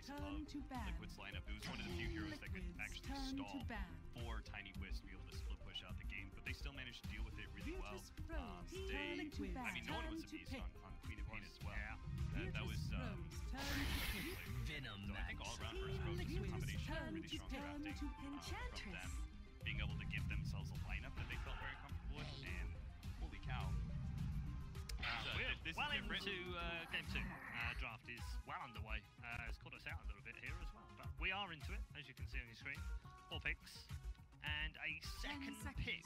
Liquid's lineup. It was one of the few heroes that could actually stall for Tiny Wisp to be able to split push out the game, but they still managed to deal with it really well. I mean, no one was a beast on Queen of Pain as well. Yeah. That was Venom. so I think all around Versus Pro, just a combination of really strong drafting from them, being able to give themselves a lineup that they felt very comfortable with, and holy cow. We're well into game 2. Draft is well underway. It's caught us out a little bit here as well, but we are into it, as you can see on your screen. 4 picks and a second pick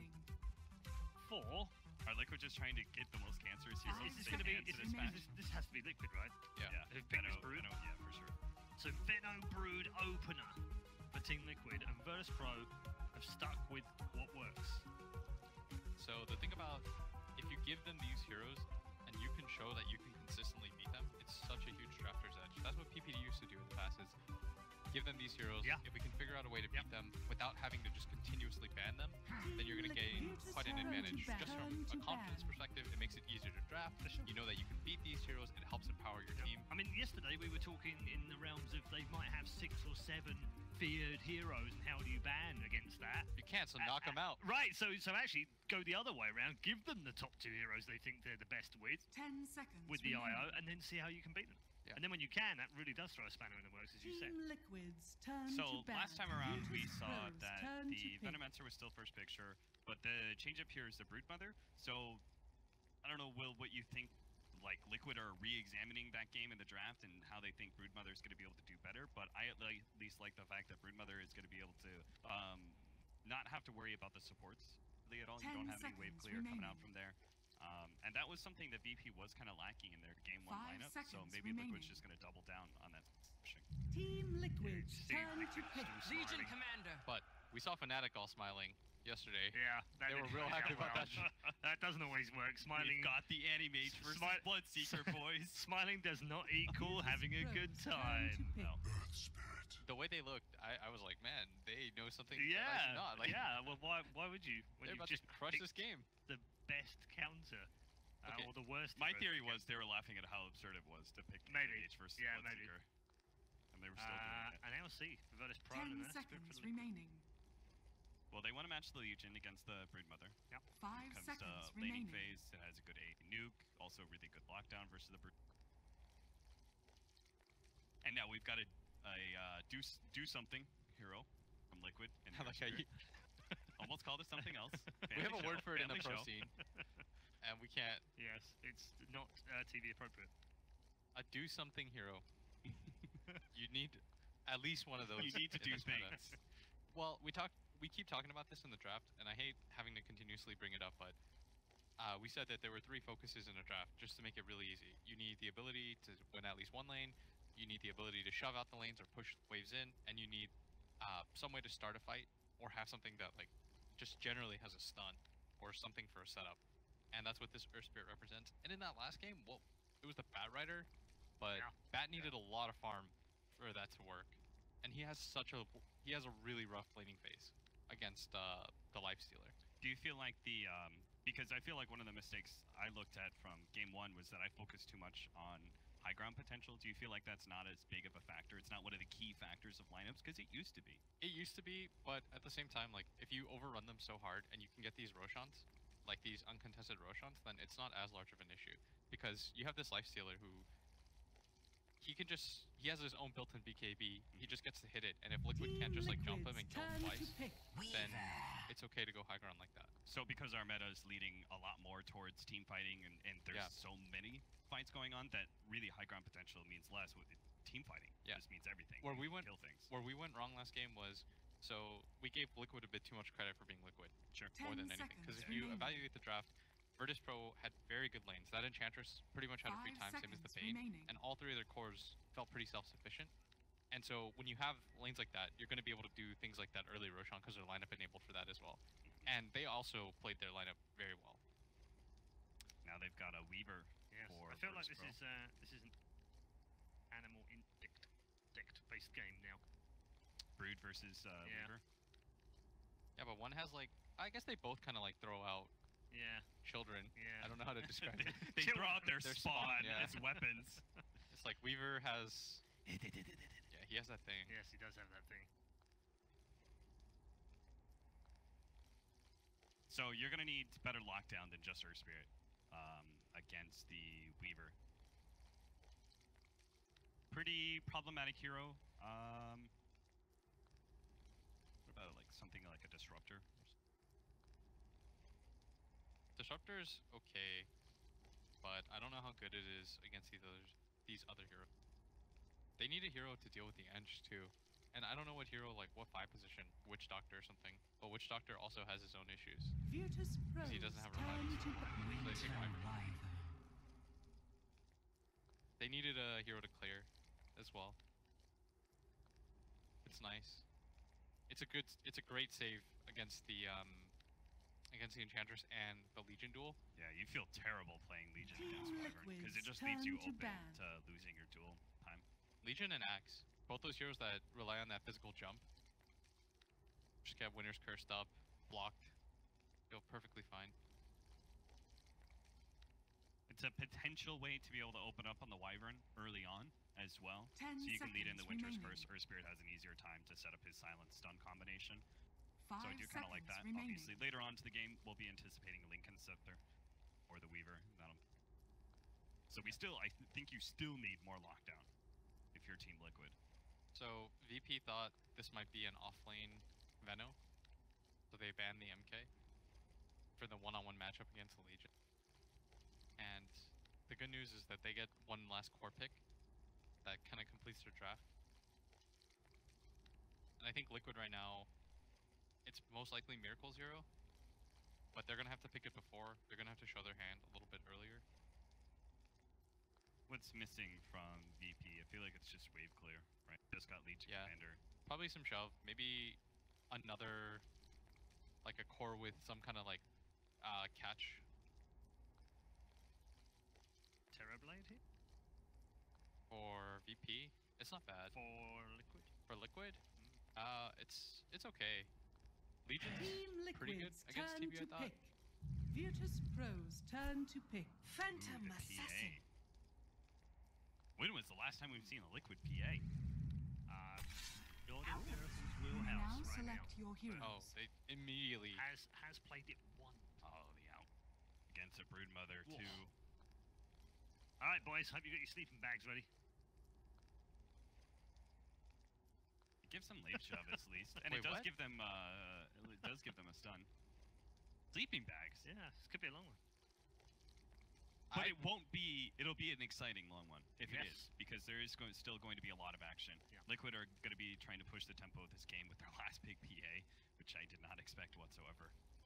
for. Are Liquid just trying to get the most cancerous heroes? Is this going to be? This has to be Liquid, right? Yeah. Venno Brood. Yeah, for sure. So Venno Brood opener for Team Liquid, and Virtus Pro have stuck with what works. So the thing about if you give them these heroes and you can show that you can consistently beat them, it's such a huge drafter's edge. That's what PPD used to do in the past, is give them these heroes. Yeah. If we can figure out a way to beat them without having to just continuously ban them, then you're going to gain quite an advantage. Just from a confidence perspective, it makes it easier to draft. You know that you can beat these heroes, it helps empower your team. I mean, yesterday we were talking in the realms of they might have 6 or 7 feared heroes, and how do you ban against that? You can't, so knock them out. Right, so actually go the other way around, give them the top 2 heroes they think they're the best with. 10 seconds with the IO, and then see how you can beat them. Yeah. And then when you can, that really does throw a spanner in the works, as you said. Liquid's turn so to last time around, we saw Pros, that the Venomancer was still first picture, but the change up here is the Broodmother. So I don't know, Will, what you think, like Liquid are re-examining that game in the draft and how they think Broodmother is going to be able to do better. But I at least like the fact that Broodmother is going to be able to not have to worry about the supports really at all. You don't have any wave clear coming out from there. And that was something that VP was kind of lacking in their game 1 lineup, so maybe Liquid's just going to double down on that pushing. Team Liquid's turn to pick. Legion Commander. But we saw Fnatic all smiling yesterday. Yeah, they were real happy about that. That doesn't always work. Smiling. We've got the Animage versus Bloodseeker, boys. Smiling does not equal having a good time. No. The way they looked, I was like, man, they know something. Yeah, that I do not. Like, yeah. Well, why would you? When they're you about just to crush this game. The best counter, or the worst. My theory was they were laughing at how absurd it was to pick Animage versus Bloodseeker. And they were still doing it. An LC for Virtus Pro. 10 seconds remaining. Well, they want to match the Legion against the Broodmother. Yep. 5 seconds to laning remaining. phase, it has a good AD nuke, also really good lockdown versus the Brood. And now we've got a do something hero from Liquid. And I like how you almost called it something else. We have a word for it in the Family pro show. scene, and we can't. Yes, it's not TV appropriate. A do something hero. You need at least one of those. You need to in do this meta. things. Well, we keep talking about this in the draft, and I hate having to continuously bring it up, but we said that there were 3 focuses in a draft just to make it really easy. You need the ability to win at least 1 lane, you need the ability to shove out the lanes or push waves in, and you need some way to start a fight or have something that like just generally has a stun or something for a setup. And that's what this Earth Spirit represents. And in that last game, well, it was the Bat Rider, but Bat needed a lot of farm for that to work. And he has a really rough laning phase against the Lifestealer. Do you feel like because I feel like one of the mistakes I looked at from game 1 was that I focused too much on high ground potential. Do you feel like that's not as big of a factor? It's not one of the key factors of lineups, because it used to be. It used to be, but at the same time, like if you overrun them so hard and you can get these Roshans, like these uncontested Roshans, then it's not as large of an issue, because you have this Lifestealer who he has his own built-in BKB. He just gets to hit it, and if Liquid can't just like jump him and kill him twice, then it's okay to go high ground like that. So because our meta is leading a lot more towards team fighting, and there's so many fights going on, that really high ground potential means less. With team fighting, just means everything. Where we went wrong last game was, so we gave Liquid a bit too much credit for being Liquid. Sure. More than anything, because if you evaluate the draft, Virtus Pro had very good lanes. That Enchantress pretty much had a free time, same as the Bane, and all 3 of their cores felt pretty self-sufficient. And so when you have lanes like that, you're going to be able to do things like that early Roshan, because their lineup enabled for that as well. And they also played their lineup very well. Now they've got a Weaver. Yes, for I feel like Virtus this is an animal instinct based game now. Brood versus Weaver. Yeah, but one has like, I guess they both kind of like throw out children. Yeah. I don't know how to describe it. They throw out their spawn yeah. as weapons. It's like Weaver has Yeah, he has that thing. Yes, he does have that thing. So you're gonna need better lockdown than just Earth Spirit against the Weaver. Pretty problematic hero. What about like something like a Disruptor? Disruptor's okay, but I don't know how good it is against these other heroes. They need a hero to deal with the Eng too. And I don't know what hero, like what 5 position, Witch Doctor or something. But Witch Doctor also has his own issues. Virtus Pros he doesn't have turn revivals. to They take Wyvern. Wyvern. They needed a hero to clear as well. It's nice. It's a great save against the Enchantress and the Legion duel. Yeah, you feel terrible playing Legion against Team Wyvern because it Liquids just leaves you turn to open ban. to losing your duel time. Legion and Axe, both those heroes that rely on that physical jump, just get Winner's Cursed up, blocked, feel perfectly fine. It's a potential way to be able to open up on the Wyvern early on as well. 10 So you can lead in the seconds Winter's remaining. Curse. Earth Spirit has an easier time to set up his silent stun combination. 5 So I do kind of like seconds that. remaining. Obviously, later on to the game, we'll be anticipating Lincoln Scepter or the Weaver. So we still, think you still need more lockdown if you're Team Liquid. So VP thought this might be an off-lane Veno, so they banned the MK for the one-on-one matchup against the Legion. And the good news is that they get one last core pick that kind of completes their draft. And I think Liquid right now, it's most likely Miracle Zero, but they're gonna have to pick it before. They're gonna have to show their hand a little bit earlier. What's missing from VP? I feel like it's just wave clear, right? Just got Legion Yeah. Commander. Probably some shove, maybe another, like a core with some kind of like catch. Terrorblade here For VP, it's not bad. for Liquid. For Liquid, it's okay. Legion's Team pretty good Liquids against turn TB, I to thought. pick. Virtus Pros turn to pick. Phantom Ooh, the Assassin. PA. When was the last time we've seen a Liquid PA? Jordan Harrison's You may now wheelhouse right now. select your heroes. Oh, they immediately. Has played it once. Oh, the out. Against a Broodmother, Whoa. too. All right, boys. Hope you got your sleeping bags ready. Give some late shove at least. And Wait, it does what? give them a stun. Sleeping bags. Yeah, this could be a long one. But it won't be. It'll be an exciting long one if it Yes. is, because there is still going to be a lot of action. Yeah. Liquid are going to be trying to push the tempo of this game with their last big PA, which I did not expect whatsoever.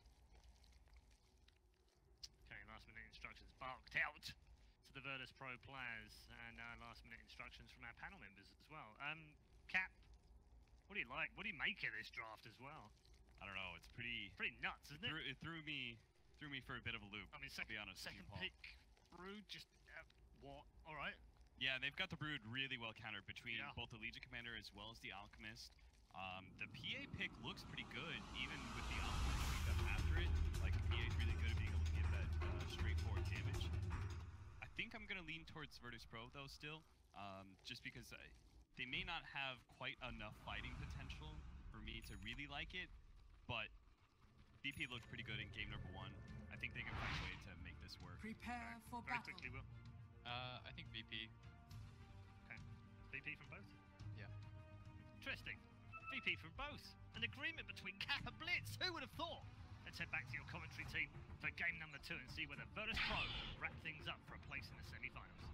Okay, last minute instructions barked out to the Virtus Pro players, and last minute instructions from our panel members as well. Cap, what do you like? What do you make of this draft as well? I don't know. It's pretty. Pretty nuts, isn't it? It threw me for a bit of a loop. I mean, I'll be honest with you, second Paul. pick, Brood, just what? All right. Yeah, they've got the Brood really well countered between Yeah. both the Legion Commander as well as the Alchemist. The PA pick looks pretty good, even with the Alchemist picked up after it. Like, the PA is really good at being able to give that straightforward damage. I think I'm going to lean towards Virtus Pro, though, still. Just because they may not have quite enough fighting potential for me to really like it, but VP looked pretty good in game number 1. I think they can find a way to make this work. Prepare for Very battle. quickly, Will. I think VP. Okay. VP from both? Yeah. Interesting. VP from both. An agreement between Cap and Blitz. Who would have thought? Let's head back to your commentary team for game number 2 and see whether Virtus Pro wrap things up for a place in the semi-finals.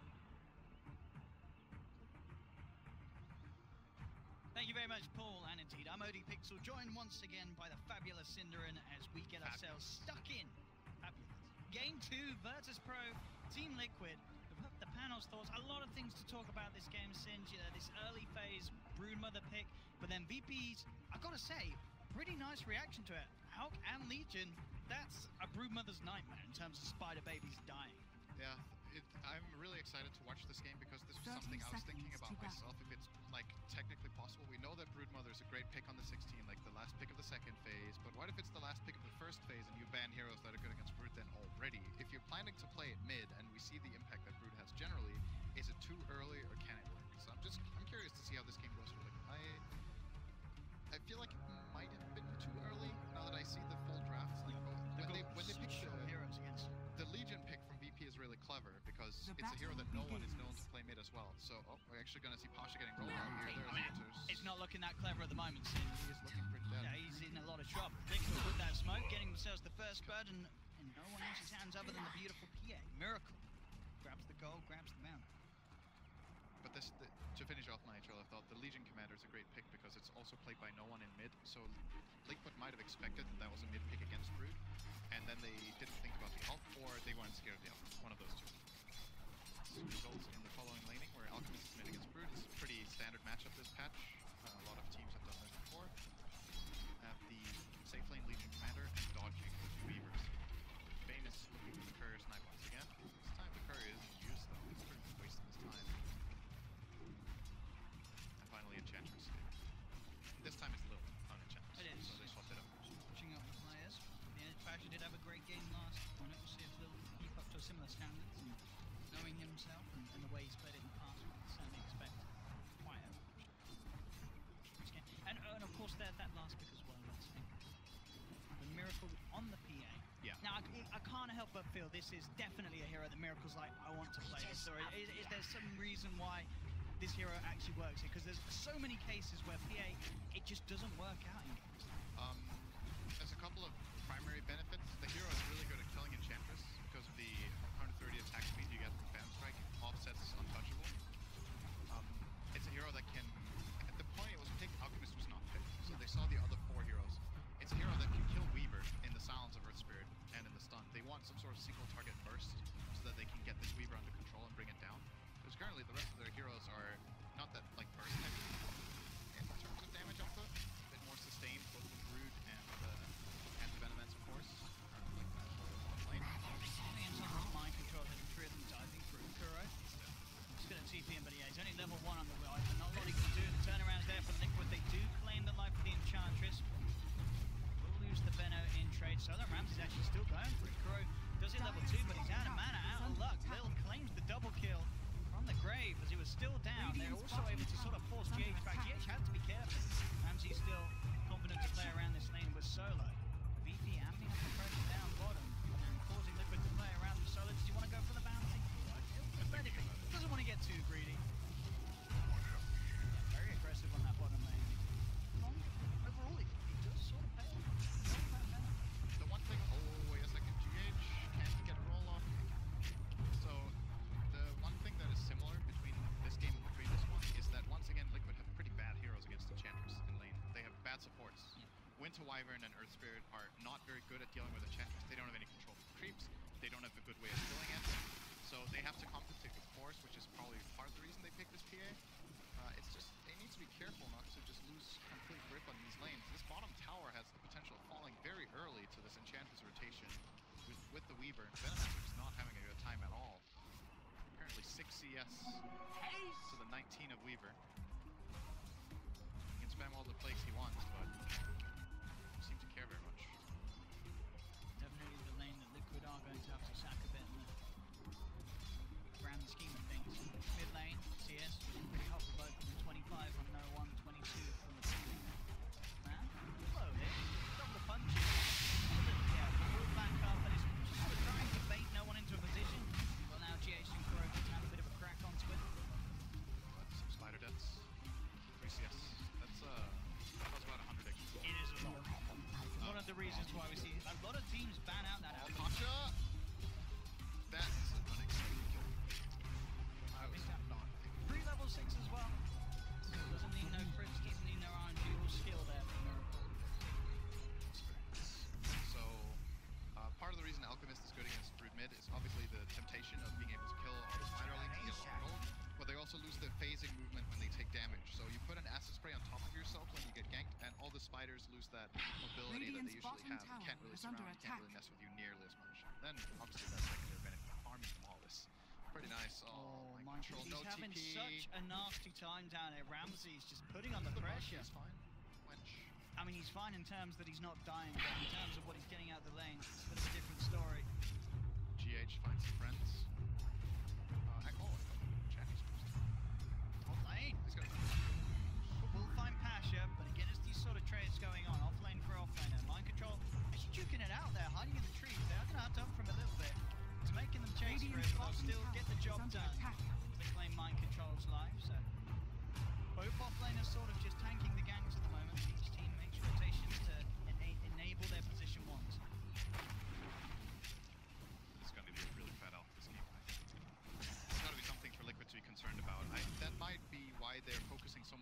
Thank you very much, Paul, and indeed, I'm Odie Pixel, joined once again by the fabulous Cinderin as we get ourselves stuck in. Fabulous. Game 2, Virtus Pro, Team Liquid. The panel's thoughts, a lot of things to talk about this game, Singe. This early phase Broodmother pick, but then VP's, I've got to say, pretty nice reaction to it. Hulk and Legion, that's a Broodmother's nightmare in terms of spider babies dying. Yeah, I'm really excited to watch this game because this was 30 something I was thinking seconds about to myself. If it's like technically possible, we know that Broodmother is a great pick on the 16, like the last pick of the second phase. But what if it's the last pick of the first phase and you ban heroes that are good against Brood then already? If you're planning to play it mid and we see the impact that Brood has generally, is it too early or can it work? So I'm just this game goes for Liquid. I feel like it might have been too early now that I see the full drafts. Like, when they pick heroes against the Legion pick from VP is really clever because The it's a hero that no one is known to begins. play mid as well. So we're actually going to see Pasha getting rolled out here. I mean, it's not looking that clever at the moment, Sid. He is looking pretty dead. Yeah, he's in a lot of trouble. Liquid with that smoke, getting themselves the first bird, and no one else's hands other than the beautiful PA. Miracle grabs the goal, grabs the mount. But to finish off Nitro, I thought the Legion Commander is a great pick because it's also played by no one in mid. So Liquid might have expected that was a mid pick against Brood, and then they didn't think about the ult, or they weren't scared of the ult. One of those two. This results in the following laning where Alchemist is mid against Brood. This is a pretty standard matchup this patch. A lot of teams have done this before. Have the safe lane Legion Commander and dodging the two Weavers. Bane is looking for the courier snipe once again. This time the courier isn't used though. He's pretty much wasting his time. And finally Enchantress. This time it's Lil on Enchantress. It is. So they swapped it up. Switching up the players. Yeah, Pasha did have a great game last on it. We'll see if they'll keep up to similar standards. And knowing himself and the way he's played it in the past, we can certainly expect quite a and of course that last pick as well. Let's think. The Miracle on the PA. Yeah. Now I can't help but feel this is definitely a hero that Miracle's like, I want to play this. Or is there some reason why this hero actually works here? Because there's so many cases where PA, it just doesn't work out in games. There's a couple of primary benefits. The hero is really good at killing Enchantress because of the 130 attack speed you get from Phantom Strike. Offsets is untouchable. It's a hero that can, at the point it was picked, Alchemist was not picked. So they saw the other 4 heroes. It's a hero that can kill Weaver in the Silence of Earth Spirit and in the stun. They want some sort of single target burst so that they can get this Weaver under control and bring it down. Because currently the rest of their heroes are not that like burst heavy in terms of damage output. A bit more sustained, both with Brood and the Venomance, of course. Like that for lane. Mind control has driven diving through Kuro. He's going to TP him, but he's only level 1 on the right. Not a lot he can do. The turnaround's there for Liquid. They do claim the life of the Enchantress. Will lose the Benno in trade. Southern Ramsey's actually still going for it. Kuro does it level 2, but he's out of mana, out of luck. Lil claims the double kill from the grave as he was still down. They're also able to sort of force GH back. GH had to be careful. Ramsey's still confident to play around this lane with Solo. VP amping up the pressure down bottom and causing Liquid to play around with Solo. Does he want to go for the bounty? Doesn't want to get too greedy. Yeah, very aggressive on that bottom lane. Overall, he does sort of pay off. The one thing, oh wait a second, GH can't get a roll off. So the one thing that is similar between this game and the previous one is that once again Liquid have pretty bad heroes against Enchantress in lane. They have bad supports. Winter Wyvern and Earth Spirit are not very good at dealing with Enchantress. They don't have any control of creeps. They don't have a good way of killing it. So they have to compensate with Force, which is probably part of the reason they picked this PA. It's just, they need to be careful not to just lose complete grip on these lanes. This bottom tower has the potential of falling very early to this Enchantress rotation with the Weaver. And Venomance is not having a good time at all. Apparently 6 CS to the 19 of Weaver. He can spam all the plagues he wants, but don't seem to care very much. Definitely the lane that Liquid are going to have to sack a bit in the grand scheme of things. Mid lane, CS, pretty hot for both of them. 25 from no one, 22 from the team. Man, slow hit, double punches. Yeah, pull back up and it's sort of trying to bait no one into a position. Well, now GH and Kuro can have a bit of a crack onto it. Some spider deaths. 3 CS. That's about 100 extra. It is a lot. One of the reasons why we see a lot of teams ban out that out. Pasha! That's an unexpected kill. I was not thinking. 3 level 6 as well. Doesn't need no crits, doesn't need no RNG or skill there for Miracle. So, part of the reason Alchemist is good against Brood mid is obviously the temptation of being able to kill all the spider lanes and get a lot of gold, but they also lose their phasing movement when they take damage. So you put an acid spray on top of yourself when you get ganked, and all the spiders lose that mobility that they usually have. You can't really surround, you can't really mess with you nearly as much. Then, obviously, that secondary benefit of farming Flawless. Pretty nice. Oh, my control, he's no having TP. such a nasty time down there. Ramsey's just putting on the pressure. He's fine. Wench. I mean, he's fine in terms that he's not dying, but in terms of what he's getting out the lane, it's a bit of a different story. GH finds some friends. Chat is posted. Hot lane. He's got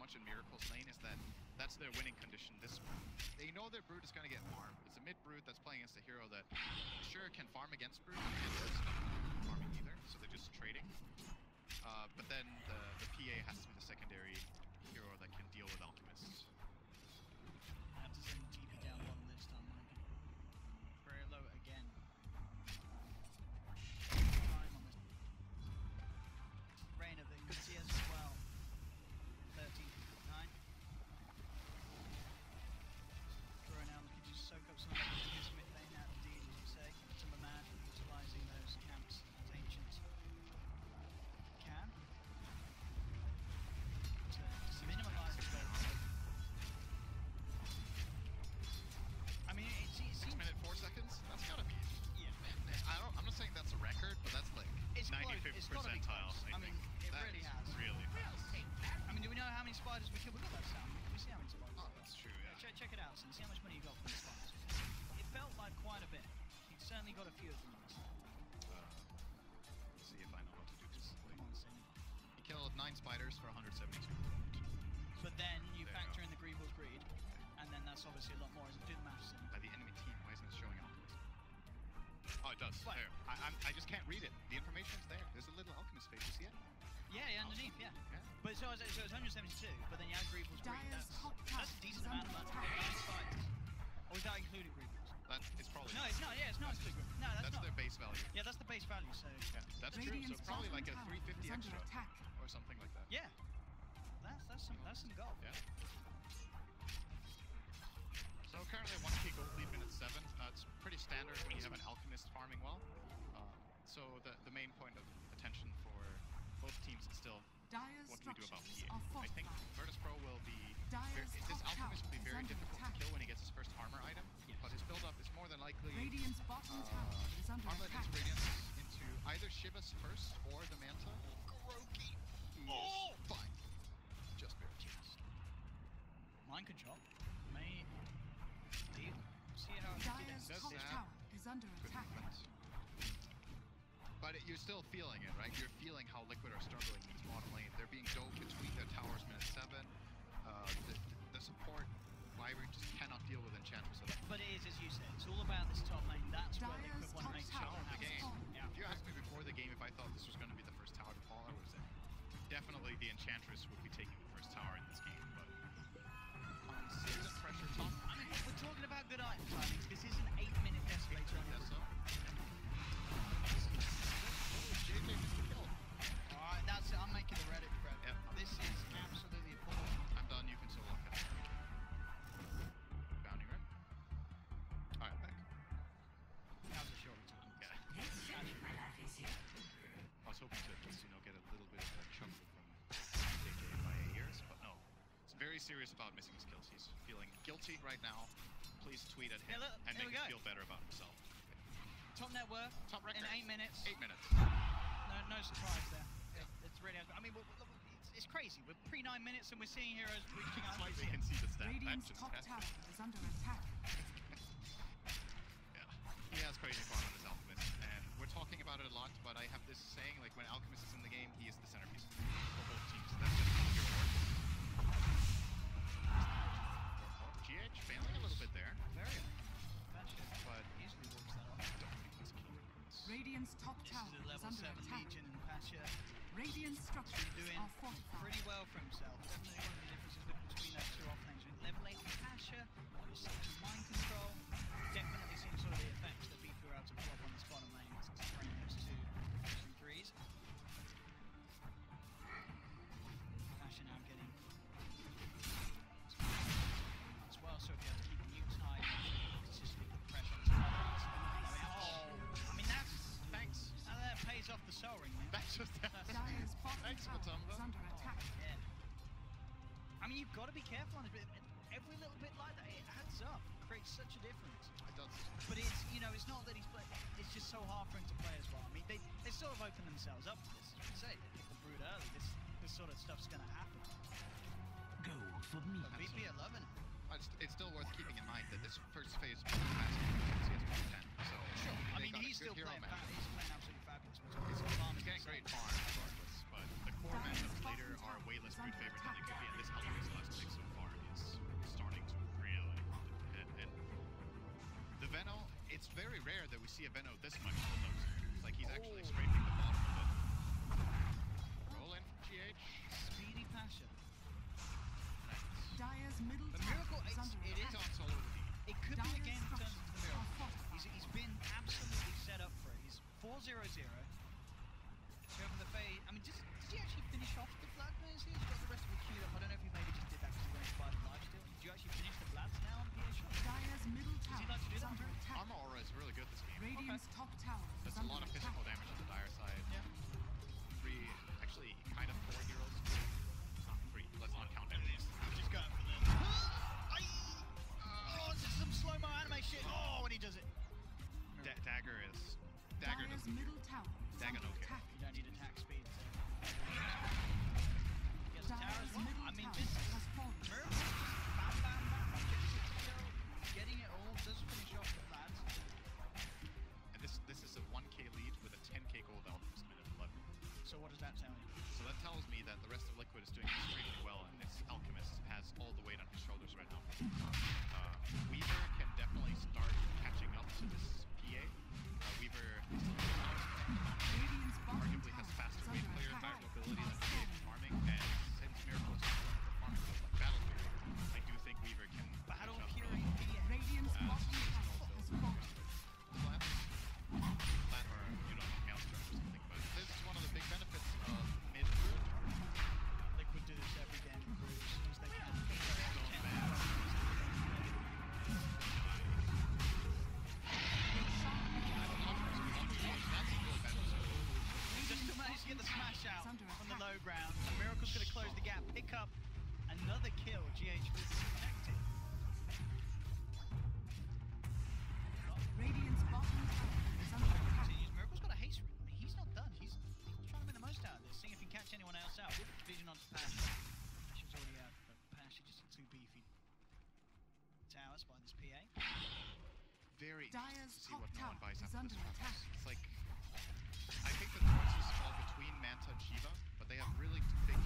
much in Miracle's lane is that that's their winning condition. They know their Brute is going to get farmed. It's a mid Brute that's playing against a hero that sure can farm against Brute, and it's not farming either, so they're just trading. But then the PA has to be the secondary hero that can deal with Alchemists. Have to send TP down bottom this time, Mike. Very low again. Time on this. Reign of the CS as well. 13-9. Throwing out, could you soak up some of that in his mid lane out of D, as you say? Timberman utilising those camps as ancients. Can. To minimalise the goal. I mean, it seems... 6 minutes 4 seconds? That's gotta be... Yeah. I'm not saying that's a record, but that's like It's 95th it's gotta be percentile. close. I mean, it That really is has. Really fast. I mean, do we know how many spiders we killed? We got that sound. We see how many spiders. Oh, that's true, yeah. Check it out, and see how much money you got from the spiders. It felt like quite a bit. He certainly got a few of them. Let's see if I know what to do this. Come on, Sin. He killed 9 spiders for 172. But then you There you factor go. in the Greevil's Greed, and then that's obviously a lot more. Do the maths, Sin. By the enemy team, why isn't it showing Alchemist? Oh, it does. What? There. I just can't read it. The information's there. There's a little Alchemist face. You see it? Yeah, underneath, yeah. Yeah. But so it's 172, but then you add Greevil's Greed. Dyer's top That's a tower decent is amount of under money. attack. 9 spiders. Or is that including Greevil's? That is probably... No, it's not. Yeah, it's not including Greevil's. No, that's not. their base value. Yeah, that's the base value, so... Yeah, that's true. So Radiant's probably bottom like a tower 350 is under extra attack. or something like that. Yeah. That's some gold. Yeah. So currently 1k gold lead minute 7. It's pretty standard when you have an Alchemist farming well. So the main point of attention for both teams is still Dyer's what do we do about structures PA. are I think fortified. Virtus.pro will be... Dyer's this top Alchemist will be tower very is under difficult attack. to kill when he gets his first armor item, but his build-up is more than likely... Radiant's bottom tower is under Armlet attack. into Radiance into either Shiva's first or the Manta. Groki! Oh! Fine. Just barely. Mind control. May deal. See how Dyer's That's top sad. tower is under Good attack. movement. But you're still feeling it, right? You're feeling how Liquid are struggling in this bottom lane. They're being doped between their towers minute 7. The support, Wyvern just cannot deal with Enchantress at all. But it is, as you said, it's all about this top lane. That's where Dyer's Liquid want to top make tower sure The has game. fallen. Yeah. If you asked me before the game if I thought this was going to be the first tower to fall, I would have said definitely the Enchantress would be taking the first tower in this game. But consistent pressure top. I mean, we're talking about good item timings. This is an 8-minute Desolator on Yes, your... so. JJ missed the kill. Alright, that's it. I'm making the Reddit thread. Yep. This is absolutely appalling. I'm done. You can solo kill. Bounty rim. Alright, back. That was a short time. Yeah. I was hoping to just, get a little bit of a chuckle from JJ by ears, but no. He's very serious about missing his kills. He's feeling guilty right now. Please tweet at him Yeah, look, and there make we him go. feel better about himself. Top net worth Top record. in 8 minutes. 8 minutes. No surprise there. It's really... I mean, it's crazy. We're pre-9 minutes and we're seeing heroes reaching out. It's like we can see the stat. Radiant's That's just top fantastic. tower is under attack. Yeah. He has crazy farm on his Alchemist, and we're talking about it a lot, but I have this saying, like, when Alchemist is in the game, he is the centerpiece for both teams. That's just how hero works. GH failing a little bit there, Very Eventually, but easily walks that off. I don't think he's keen. Radiant's top This tower is a is level under 7 attack. Legion and Pasha Radiant structures doing are fortified. pretty well for himself. Definitely one of the differences between those two offlanes. Level 8 on Pasha, obviously mind control. Definitely seeing sort of the effects that beat throughout to drop on this bottom lane. It's spraying those two threes. Pasha now getting as well, so be able to keep the nukes high, consistently put pressure on his targets. I mean, that's... Thanks. That pays off the Soul Ring, man. That's just Dyer's bottom Thanks, tower Matumbo. is under attack. Yeah. I mean, you've got to be careful on it. Every little bit like that, it adds up. Creates such a difference. It does. But it's, it's not that he's playing. It's just so hard for him to play as well. I mean, they sort of open themselves up to this. As you say, they pick the Brood early. This sort of stuff's going to happen. Gold for me. But VP are loving it. It's still worth keeping in mind that this first phase has CS 10, so Sure. I they mean, got a he's good still hero playing. match. He's playing absolutely fabulous. He's He's farming getting great farm regardless, but the core matchups later are way less Brood favorite than they could be, and this Alchemist very rare that we see a Veno this much almost. It's like he's actually scraping the bottom of it. Roll in from GH. Speedy Pasha. Dire's middle The tower Miracle, is under it is attack. On solo with the It could be a Dire's game that turns into the structures Miracle. are fortified. He's been absolutely set up for it. He's 4-0-0. Go for the fade. I mean, did he actually finish off the Vlad Maze here? He's got the rest of the queued up. I don't know if he maybe just did that because he wanted to buy the lifesteal. Did you actually finish the Vlads now on PA shot? Dire's middle Does he tower like to do is that? under attack. Armor Aura is really good this game. Radiant's top tower is There's a under lot of attack. physical damage on the Dire side. Yeah. 3, actually kind of 4 heroes. Not 3, let's not count enemies. Just going for the... Oh, this is some slow-mo anime shit. Oh, when he does it. Dagger is... Dagger Dire's doesn't... middle tower is Dagger under don't care. attack. You don't need attack speed. Gets the tower as Dire's well. middle I mean, tower this is... has fallen. Miracle just bam, bam, bam. Gets it still. Getting it all. Does finish off the Vlads. And this is a 1k lead with a 10k gold Alchemist minute 11. So what does that tell you? So that tells me that the rest of Liquid is doing extremely well, and this Alchemist has all the weight on his shoulders right now. Weaver can definitely start catching up to this PA. Weaver is Radiant's bottom arguably has tower faster is wave under clear attack. back mobility than PA for farming, and since Miracle is one of the farmers of like Battle Fury, I do think Weaver can Battle catch up. Fury PA. Radiant's bottom tower has fallen. Flat or you know Maelstrom or something, but this is one of the big benefits of mid group. Liquid do this every game in groups as soon as they can. Just to manage to get the smash out Under on the attack. low ground. Miracle's going to close the gap, pick up another kill. GH was connected. Radiant's bottom tower is under attack. Continues. Miracle's got a haste rate. I mean, he's not done. He's trying to make the most out of this, seeing if he can catch anyone else out. With vision onto Pash. Pash is already out, but Pash is just too beefy. Towers by this PA. Very Dire's interesting to see top what no one tower buys is after under this round. attack. It's like I think the choices fall between Manta and Shiva, but they have really big.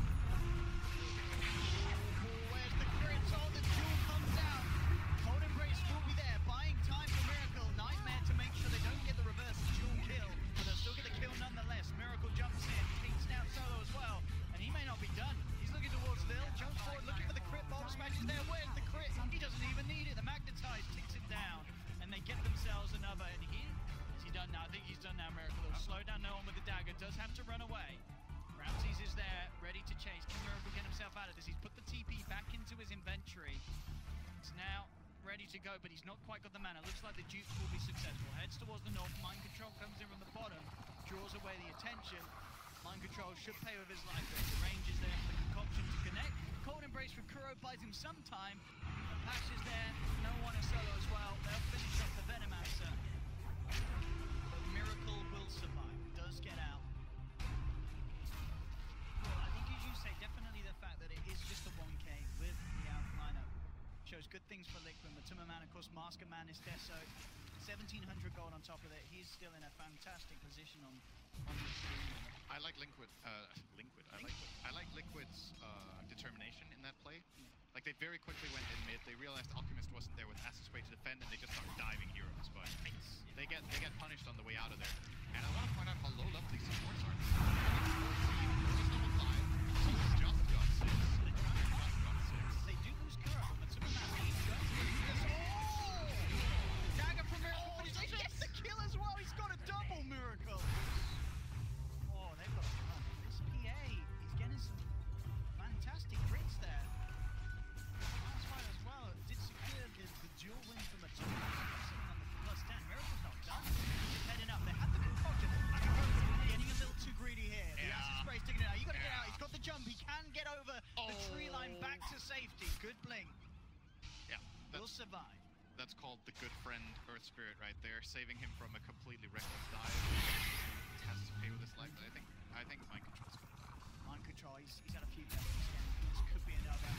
Where's the crits? Oh, the jewel comes out. Cold Embrace will be there, buying time for Miracle. Nightmare to make sure they don't get the reverse jewel kill, but they'll still get the kill nonetheless. Miracle jumps in, takes down Solo as well, and he may not be done. He's looking towards Lil, jumps forward, looking for the crit. Bomb smashes there. Where's the crit? He doesn't even need it. The Magnetize takes it down, and they get themselves another. And is he done now? I think he's done now. Miracle will slow down. No one with the dagger does have to run away. Ramses is there, ready to chase. Can Miracle get himself out of this? He's put the TP back into his inventory. He's now ready to go, but he's not quite got the mana. Looks like the Duke will be successful. Heads towards the north. Mind Control comes in from the bottom, draws away the attention. Mind Control should pay with his life. The range is there for the concoction to connect. Cold Embrace from Kuro buys him some time. Pash is there. No one is solo as well. They'll finish off the Venomancer. But Miracle will survive. Does get out. Well, I think as you say, definitely the fact that it is just a 1k with the out lineup shows good things for Liquid. Matuma Man, of course, Masker Man is Deso. 1700 gold on top of it. He's still in a fantastic position on the screen. I like Liquid. I like Liquid's determination in that play. Like they very quickly went in mid. They realized Alchemist wasn't there with Ass's way to defend, and they just started diving heroes. But they get punished on the way out of there. And I want to point out how low level these supports are. Level 5. Someone just got 6. They do lose Kuro, but Matuma Man he's going to this. Oh! Dagger from Miracle, but he gets the kill as well. He's got a double Miracle. Oh, they've got to run. This PA is getting some fantastic crits there. Last fight as well. Did secure the dual win from Matuma. Sitting on the plus 10. Miracle's not done. He's heading up. They had the concoction. Getting a little too greedy here. The acid spray sticking it out. You got to get out. He's got the jump. He can get over the tree line back to safety. Good blink. Yeah, Will survive. that's called the good friend Earth Spirit right there, saving him from a completely reckless dive. Has to pay with his life, but I think Mind Control's good. Mind Control, he's had a few penalties. This could be another.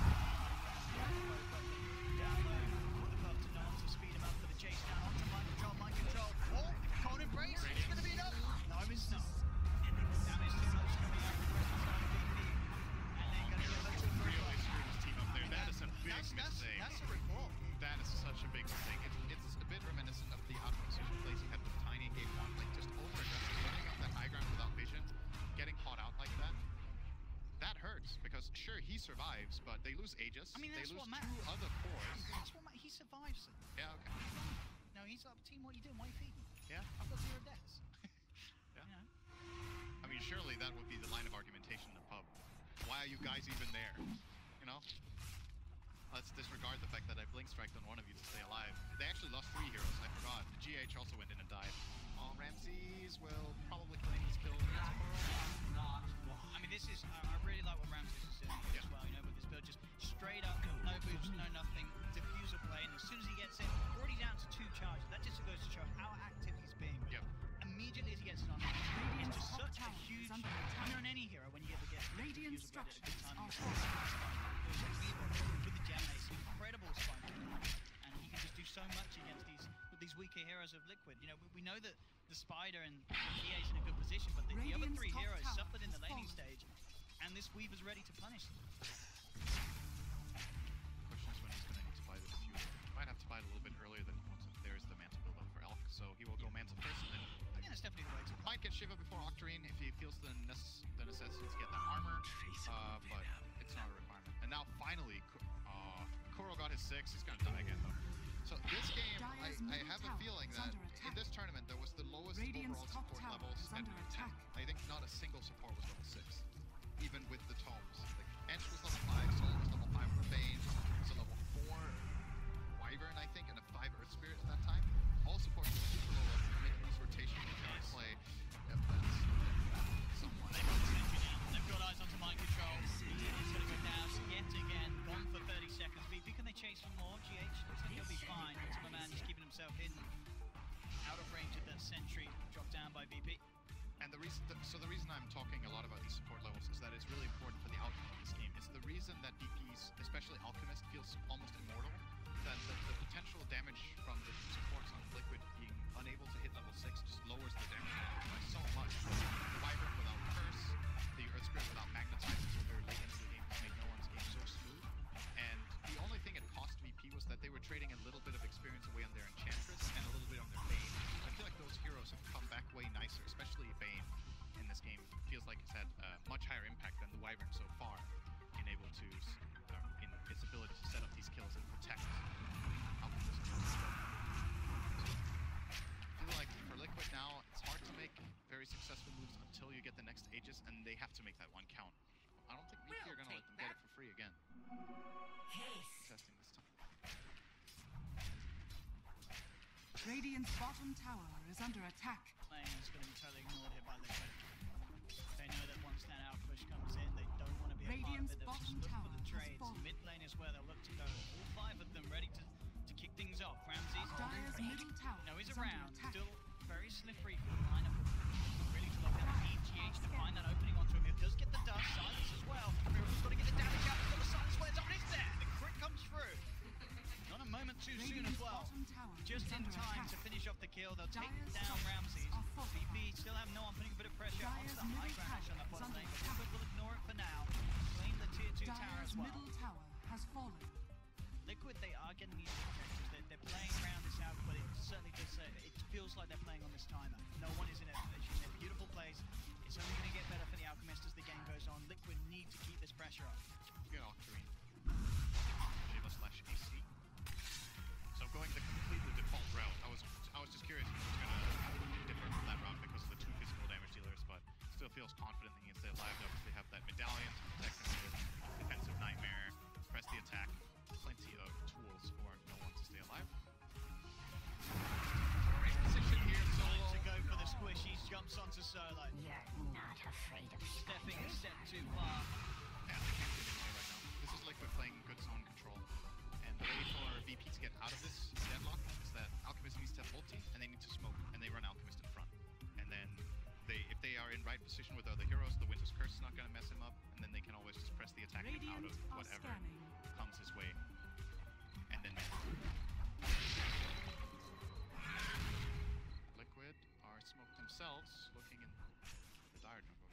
Down low, put the buff to no one to speed him up for the chase down onto Mind Control. Mind Control. Oh, Cold Embrace. It's going to be enough. No, it's not. Damage too much coming out from the rest of the side of DP. And then going to get back to the first one. Screwed his team up there. That is a big mistake. That's a report. That is such a big mistake. It's a bit reminiscent of the Alchemist situation he survives, but they lose Aegis. I mean, they that's lose what two matters. other cores. That's what he survives it. Yeah, okay. No, he's up, team, what are you doing? Why are you feeding? Yeah. I've got 0 deaths. Yeah. You know? I mean, surely that would be the line of argumentation in the pub. Why are you guys even there? You know? Let's disregard the fact that I blink striked on one of you to stay alive. They actually lost 3 heroes, I forgot. The GH also went in and died. Oh, Ramses will probably claim his kill. I mean, this is, I really like what Ramses is doing here as well, you know, with this build, just straight up, no boost, no nothing, diffuser play, and as soon as he gets it, already down to 2 charges, that just goes to show how active he's being. Yep. Immediately as he gets it on, it's just such a huge, I mean, on any hero, when you get the Radiant diffuser play at a good time, structures with the gem ace, incredible spike, and he can just do so much against these weaker heroes of Liquid. You know, we know that the Spider and EA's in a good position, but the other 3 Radiant's top heroes tower suffered in the has laning fallen. stage, and this Weaver's ready to punish them. Question is when he's going to need to buy the diffuser. Might have to buy it a little bit earlier than he wants it. There's the Manta build up for Elk, so he will go Manta first, and then Yeah, that's definitely the way to go. might get Shiva before Octarine if he feels the necessity to get that armor, but it's not a requirement. And now finally, Kuro got his 6. He's gonna die again though. So this game, I have a feeling that in this tournament there was the lowest Radiant's overall top support tower levels is at under 10. attack. I think not a single support was level 6, even with the tomes. Like Ench was level 5, Soul was level 5 for Bane, so level 4 Wyvern I think, and a 5 Earth Spirit at that time. All supports were super low level, making these rotations you can play. Yep, that's somewhat. They've got the sentry now. They've got eyes onto mind control. It's going to go down yet again. Gone for 30 seconds. VP, can they chase for more? GH looks like he'll be fine. Ultima Man just keeping himself hidden. Out of range of that sentry. Dropped down by VP. And the reason, the reason I'm talking a lot about these support levels is that it's really important for the outcome of this game. It's the reason that DPs, especially Alchemist, feels almost immortal. That the potential damage from the supports on Liquid being unable to hit level 6 just lowers the damage by so much. The Wyvern without Curse, the Earth Spirit without Magnetizing so very late into the game to make no one's game so smooth. And the only thing it cost VP was that they were trading a little bit of experience away on their Enchantress and a little bit on their Bane. I feel like those heroes have come back way nicer, especially Bane in this game. Feels like it's had a much higher impact than the Wyvern so far, in its ability to set up these kills and protect Alchemist. I feel like for Liquid now, it's hard to make very successful moves until you get the next Aegis, and they have to make that one count. I don't think VP are going to let them get it for free again. Interesting this time. Radiant's bottom tower is under attack. Lane is going to be totally ignored here by Liquid. They know that once that out push comes in, they don't want to be a part of Radiant's it. They'll just bottom look tower for the has trades. fallen. Mid lane is where they'll look to go. All 5 of them ready to kick things off. Ramses Dyer's middle tower no, he's is under around. attack. Still very slippery for the lineup. Really to look at GH to find that opening onto him. He does get the dust. Silence as well. Miracle's got to get the damage out before the silence wears up. And it's there. The crit comes through. Not a moment too soon as Radiant's well. bottom tower Just is in under time attack. to finish off the kill. They'll take Dyer's down structures Ramses. are fortified. VP still have no one putting a bit of pressure onto Dyer's the high middle ground on tower that is bottom under lane. But attack. Liquid will ignore it for now. Claim the tier 2 tower Dyer's as well. middle tower has fallen. Liquid, they are getting these objectives. They're playing around this out, but it certainly does say it feels like they're playing on this timer. No one is in a beautiful place. It's only going to get better for the Alchemist as the game goes on. Liquid need to keep this pressure up. You get Octarine. Shiva/AC. So going the completely default route, I was just curious if it was gonna be different from that route because of the 2 physical damage dealers, but still feels confident that he can stay alive. They obviously have that medallion to protect him with defensive nightmare, press the attack, plenty of tools for no one to stay alive. Great position here, Trying Solo. to go for the squishy, jumps onto Solo. You're not afraid of Stepping a step too far. Yeah, they can't do anything right now. This is Liquid playing good zone control. And the way for VP to get out of this deadlock is that Alchemist needs to have ulti, and they need to smoke, and they run Alchemist in front. And then if they are in right position with other heroes, the Winter's Curse is not going to mess him up, and then they can always just press the attack him out Radiant of are whatever scanning. comes his way. And then Liquid are smoked themselves, looking in the dire jungle.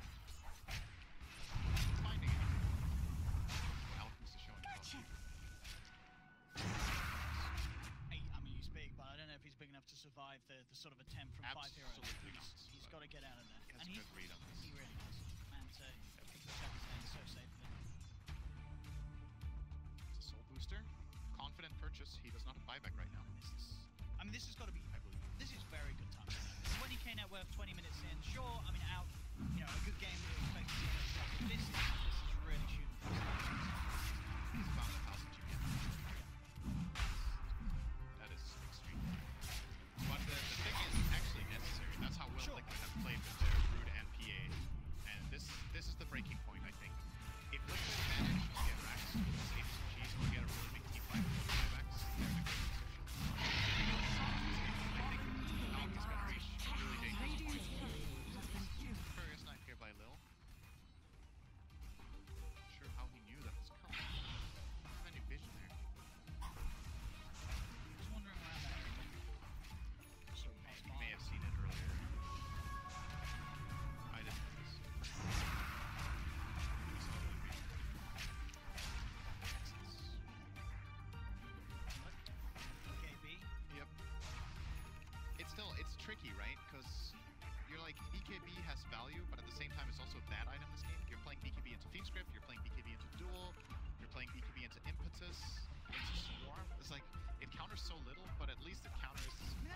Finding anything. Alchemist is showing Gotcha. I mean, he's big, but I don't know if he's big enough to survive the sort of attempt from 5 heroes. Absolutely not. He's got to get out of there. He has And a good read on this. he really does. And so, I think the Japanese lane is so safe for them. so little, but at least it counters.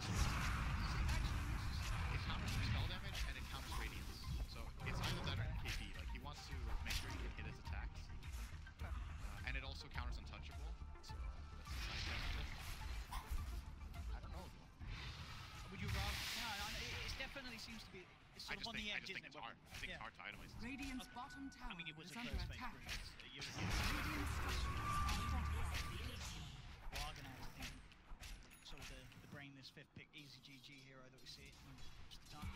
It counters spell damage and it counters radiance. So it's either that or KB. Like he wants to make sure he can hit his attacks, and it also counters untouchable. So that's a side benefit. I don't know though. Would you rather? No, it definitely seems to be. It's sort of on the edge, I just think it's hard. I think it's hard to itemize. Radiant's bottom tower I mean, it was is a under close attack. fake. Radiant structures are fortified. Argonaut, I think, sort of the brainless fifth pick, easy GG hero that we see most of the time.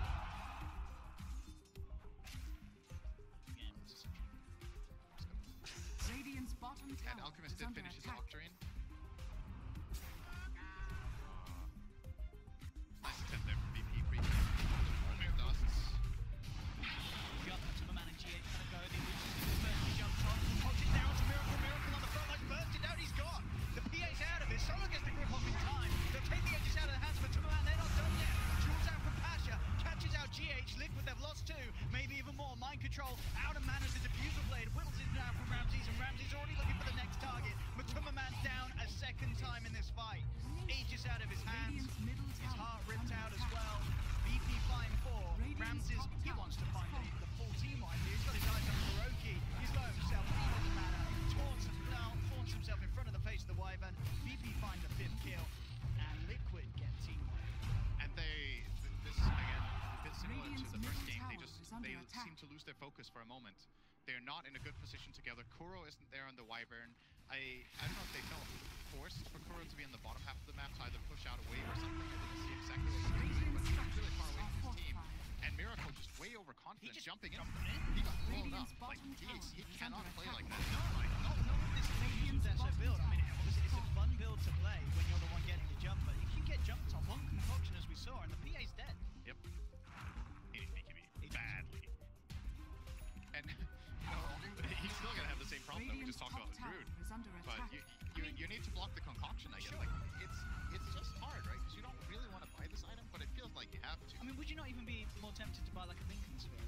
Again, it's just Radiant's bottom And tower Alchemist is did under finish his attack. Octarine. Nice attempt there from BP. Premier Dusts. got Superman and GH kind of go. They first he jumps on, punches down to Miracle on the front line, burst it out, he's gone. The PA's out of it, Solo gets the grip off in time. They'll take the edges out of the hands, but Superman, they're not done yet. Draws out from Pasha, catches out GH, Liquid, they've lost 2, maybe even more. Mind control, out of mana, the diffuser blade, whittles it down from Ramses, and Ramses already looking for the next target. Matuma-Man's down a second time in this fight. Aegis out of his hands, Radiant's middle his tower heart ripped under out as attack. well. BP flying 4. Radiant's Ramses, top he tower wants to is find falling. the full team right here. He's got his eyes on Kuroki. He's low himself, Eagles mana, taunts himself in front of the face of the Wyvern. BP find the 5th kill, and Liquid get team wipe. And this again, a bit similar Radiant's to the first middle game. tower is under They attack. seem to lose their focus for a moment. They're not in a good position together. Kuro isn't there on the Wyvern. I don't know if they felt forced for Kuro to be on the bottom half of the map to either push out a wave or something. I didn't see exactly what he was doing, but he was really far away from his team. And Miracle just way overconfident, He just jumping in. jumped in. He got blown up. Radiant's Like bottom tower he is cannot under play attack. like that. Not with this Radiant's Desert bottom build. I mean, tower obviously is it's a fun build to play when you're the one getting the jump, but if you get jumped on one concoction as we saw, and the PA's dead. Yep. He didn't make me badly. And he's still gonna have the same problem that we Radiant's just talked top about with tower Brood. is under But attack. you need to block the concoction, I guess. Sure. Like it's just hard, right? Because you don't really want to buy this item, but it feels like you have to. I mean, would you not even be more tempted to buy like a Lincoln Sphere?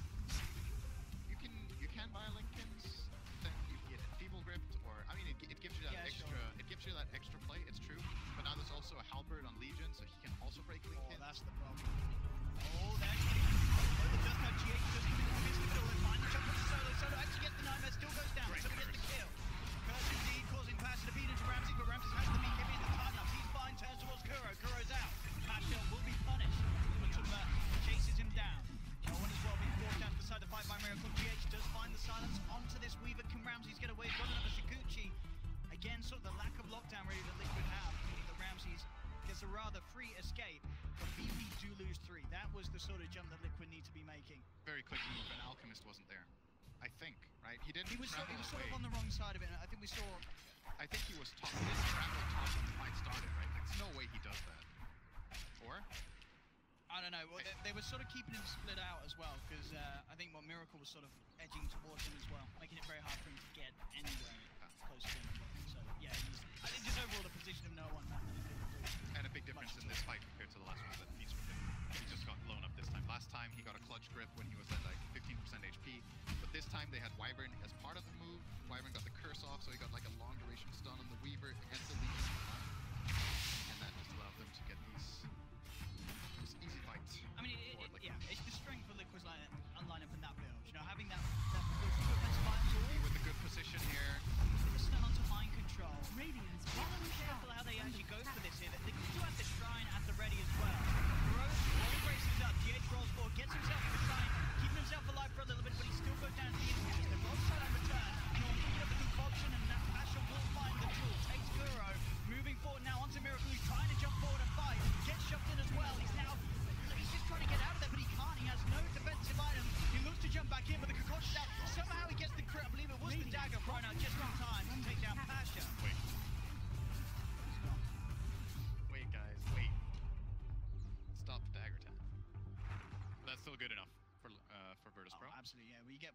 You can buy Lincolns, then you get Feeble Gripped, or I mean, it gives you that Yeah, extra. sure. It gives you that extra play. It's true. But now there's also a Halberd on Legion, so he can also break Oh, Lincoln. that's the problem. Oh, that's it. Oh, the just now GH just coming in, missed the kill. They find the jump on Solo. Solo actually gets the nightmare, still goes down. Great Solo gets the curse. kill. Curse indeed, causing Pasha to beat into Ramsey, but Ramsey has the meat, giving the time up. He's fine, turns towards Kuro. Kuro's out. Pasha will be punished. Matuma chases him down. No one as well being forced down to the side of the fight by Miracle. GH does find the silence onto this Weaver. Can Ramses get away? Got another Shiguchi. Again, sort of the lack of lockdown really that Liquid have. The Ramses gets a rather free escape, but BP do lose 3. That was the sort of jump that Liquid need to be making. Very quick move, and Alchemist wasn't there. I think, right? He didn't He was travel sort away. of on the wrong side of it. And I think we saw. I think he was top. He didn't travel top when the fight started, right? There's no way he does that. Or? I don't know. Well, they were sort of keeping him split out as well, because I think Miracle was sort of edging towards him as well, making it very hard for him to get anywhere close to him. So yeah, I think just overall the position of no one. And a big difference in this fight compared to the last one that he's he just got blown up this time. Last time he got a clutch grip when he was at like 15% HP, but this time they had Wyvern as part of the move. Wyvern got the curse off, so he got like a long duration stun on the Weaver and the Legion, and that just allowed them to get this easy fight. I mean, forward, like, yeah, it's the strength for Liquid's lineup in that build. You know, having that defensive line tool with a good position here. with the stun onto mind control. Radiant's Be bottom careful tower how they is actually under go for attack. this here. They do have the shrine at the ready as well. Rose braces up. GH rolls forward, gets himself to the shrine, keeping himself alive for a little bit, but he still goes down to the instance. The roll side on return. Norm picking up the concoction, and that Pasha will find the jewel. Takes Kuro, moving forward now onto Miracle, who's trying to jump forward and fight. Gets shoved in as well. He's just trying to get out of there, but he can't. He has no defensive items. He looks to jump back in, but the concussion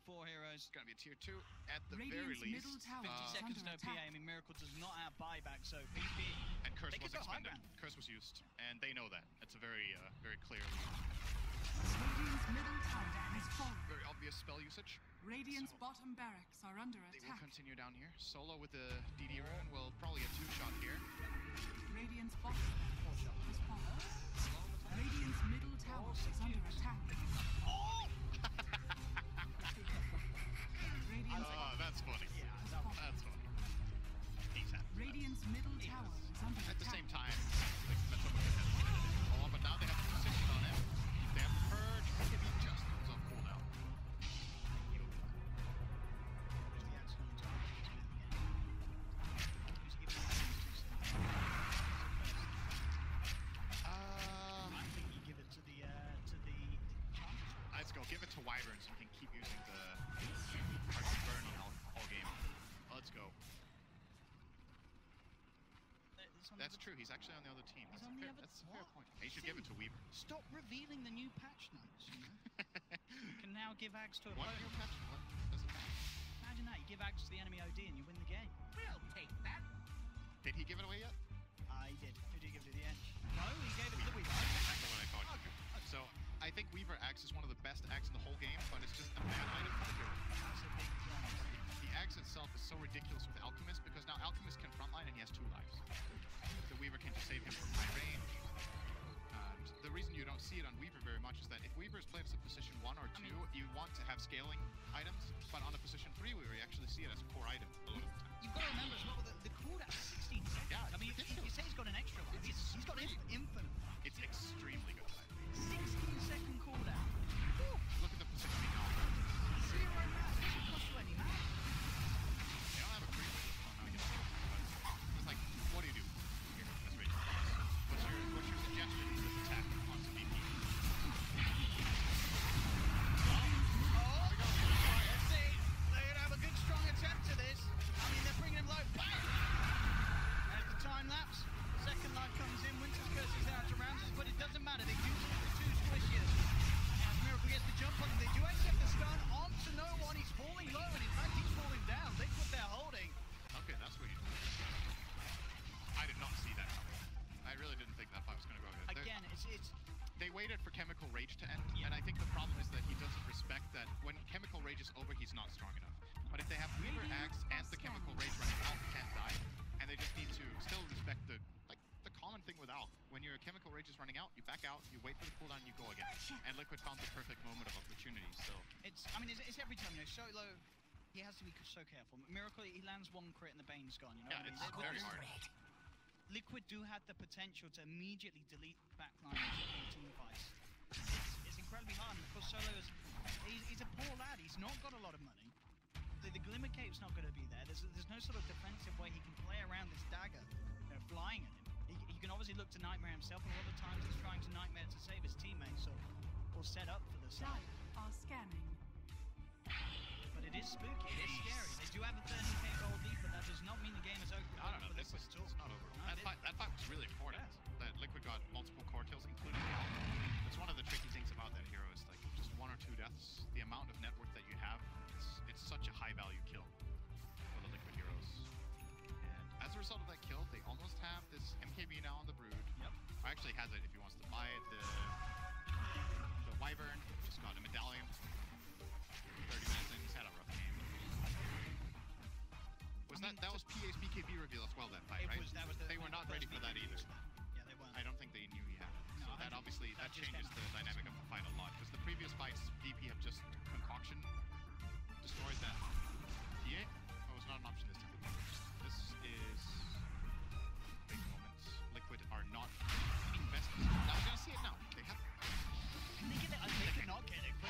4 heroes. It's gonna be a tier 2 at the Radiant's very middle least. tower 50 is seconds under no PA. attack. I mean, Miracle does not have buyback, so PP. And Curse They was could go high expended. ground. Curse was used, and they know that. It's a very, very clear, Radiant's middle tower has fallen. very obvious spell usage. Radiant's So- bottom barracks are under They will attack. continue down here. Solo with the DD rune will probably get 2-shot here. Radiant's bottom barracks has fallen. Radiant's middle tower is under attack. Radiant's That's funny. That's funny. He's happy. Radiant's middle tower is under At the attack. same time, like, that's what has wanted to do. Oh, but now they have the position on him. They have Purge. BKB just comes off cooldown. I think you give it to the Let's go. Give it to Wyvern so we can keep using the Heart of Burn all game. Let's go. That's true. He's actually on the other team. He's That's, on the other- that's a fair what? point. He should give it to Weaver. Stop revealing the new patch notes. You know? You can now give Axe to a What opponent. new patch? What does it matter? Imagine that. You give Axe to the enemy OD and you win the game. We'll take that. Did he give it away yet? I did. Who did you give it to the edge? No, he gave it to the Weaver. Exactly what I thought you do. So I think Weaver Axe is one of the best Axe in the whole game, but it's just a bad item for the hero. That's a big thing. The Axe itself is so ridiculous with Alchemist because now Alchemist can frontline and he has 2 lives. The Weaver can just save him from high range. And the reason you don't see it on Weaver very much is that if Weaver is played as a position 1 or 2, you want to have scaling items, but on a position 3 Weaver, you actually see it as a core item a lot of the time. You've got to remember as well that the cooldown is 16 seconds. Yeah, I mean, you say he's got an extra life. He's got infinite. It's extremely good. 16-second cooldown. Look at the positioning now. Zero mass. Doesn't cost you any mass. They don't have a creep. Oh, no, you don't. But it's like, what do you do? Here, that's right. What's your suggestion for this attack on some BP? Let's see. They're going to have a good, strong attempt to this. I mean, they're bringing him low. Bang! As the time lapse, second life comes in. Winter's Curse is out to Ramses, but it doesn't matter. They do the 2 squishes. As Miracle gets the jump on him, they do accept the stun onto no one. He's falling low, and in fact, he's falling down. Liquid they're holding. Okay, that's what you do. I did not see that coming. I really didn't think that fight was going to go good. Again, it's They waited for Chemical Rage to end, and I think the problem is that he doesn't respect that when Chemical Rage is over, he's not strong enough. But if they have Weaver Axe and the Chemical Rage running out, can't die, and they just need to still respect the common thing with Alk. When your Chemical Rage is running out, you back out, you wait for the cooldown, you go again. And Liquid found the perfect moment of opportunity, so... it's every time, you know, Solo, he has to be so careful. Miracle, he lands 1 crit and the Bane's gone, you know? Yeah, what I mean? it's very hard. Liquid do have the potential to immediately delete backline in team fights. It's incredibly hard, and of course Solo is, he's a poor lad, he's not got a lot of money. The Glimmer Cape's not going to be there, there's no sort of defensive way he can play around this dagger, you know, flying at him. He can obviously look to Nightmare himself, and a lot of times he's trying to Nightmare to save his teammates, or set up for the side. Dire are scanning. But it is spooky, it is scary. They do have a 30k gold lead, but that does not mean the game is over. I don't know, this is it's not over. No, That fight was really important. That Liquid got multiple core kills, including the Alk. That's one of the tricky things about that hero is like just 1 or 2 deaths. The amount of net worth that you have, it's such a high value kill for the Liquid heroes. And as a result of that kill, they almost have this MKB now on the Brood. Yep. Or actually has it if he wants to buy it. The Wyvern just got a medallion. 30 minutes in, he's had a rough game. That was PA's BKB reveal as well, that fight, right? They were not ready for that either. Yeah, they weren't. I don't think they knew he had it. No, So that obviously, that just changes the dynamic of the fight a lot. Because the previous fights, DP have just concoction destroyed that. PA? Oh, it's not an option this time. This is big moments. Liquid are not invested. Now we're gonna see it now. They have... Can they get it? They cannot get it. But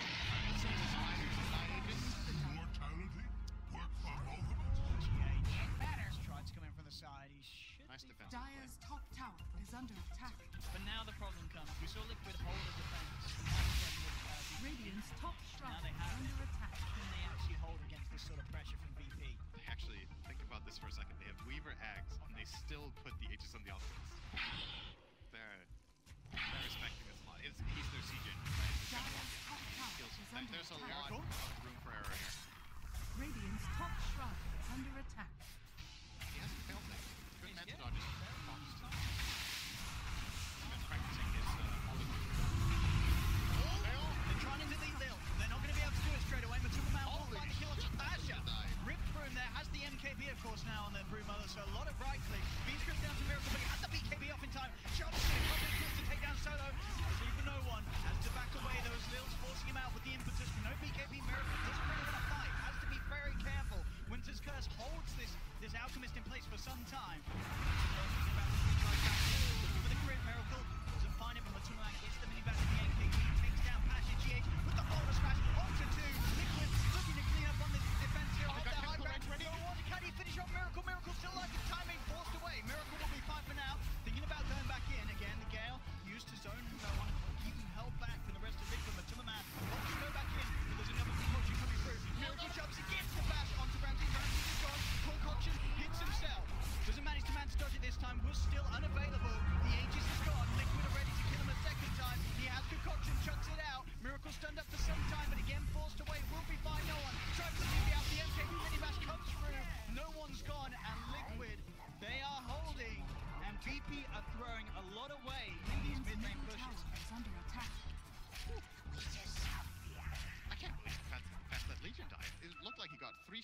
Mortality? Work for both of us? Banner's tried to come in from the side. He should Nice be defense. Dire's top tower is under attack. But now the problem comes. We saw Liquid hold a defense. Radiant's top shrine Now they is have under it. attack.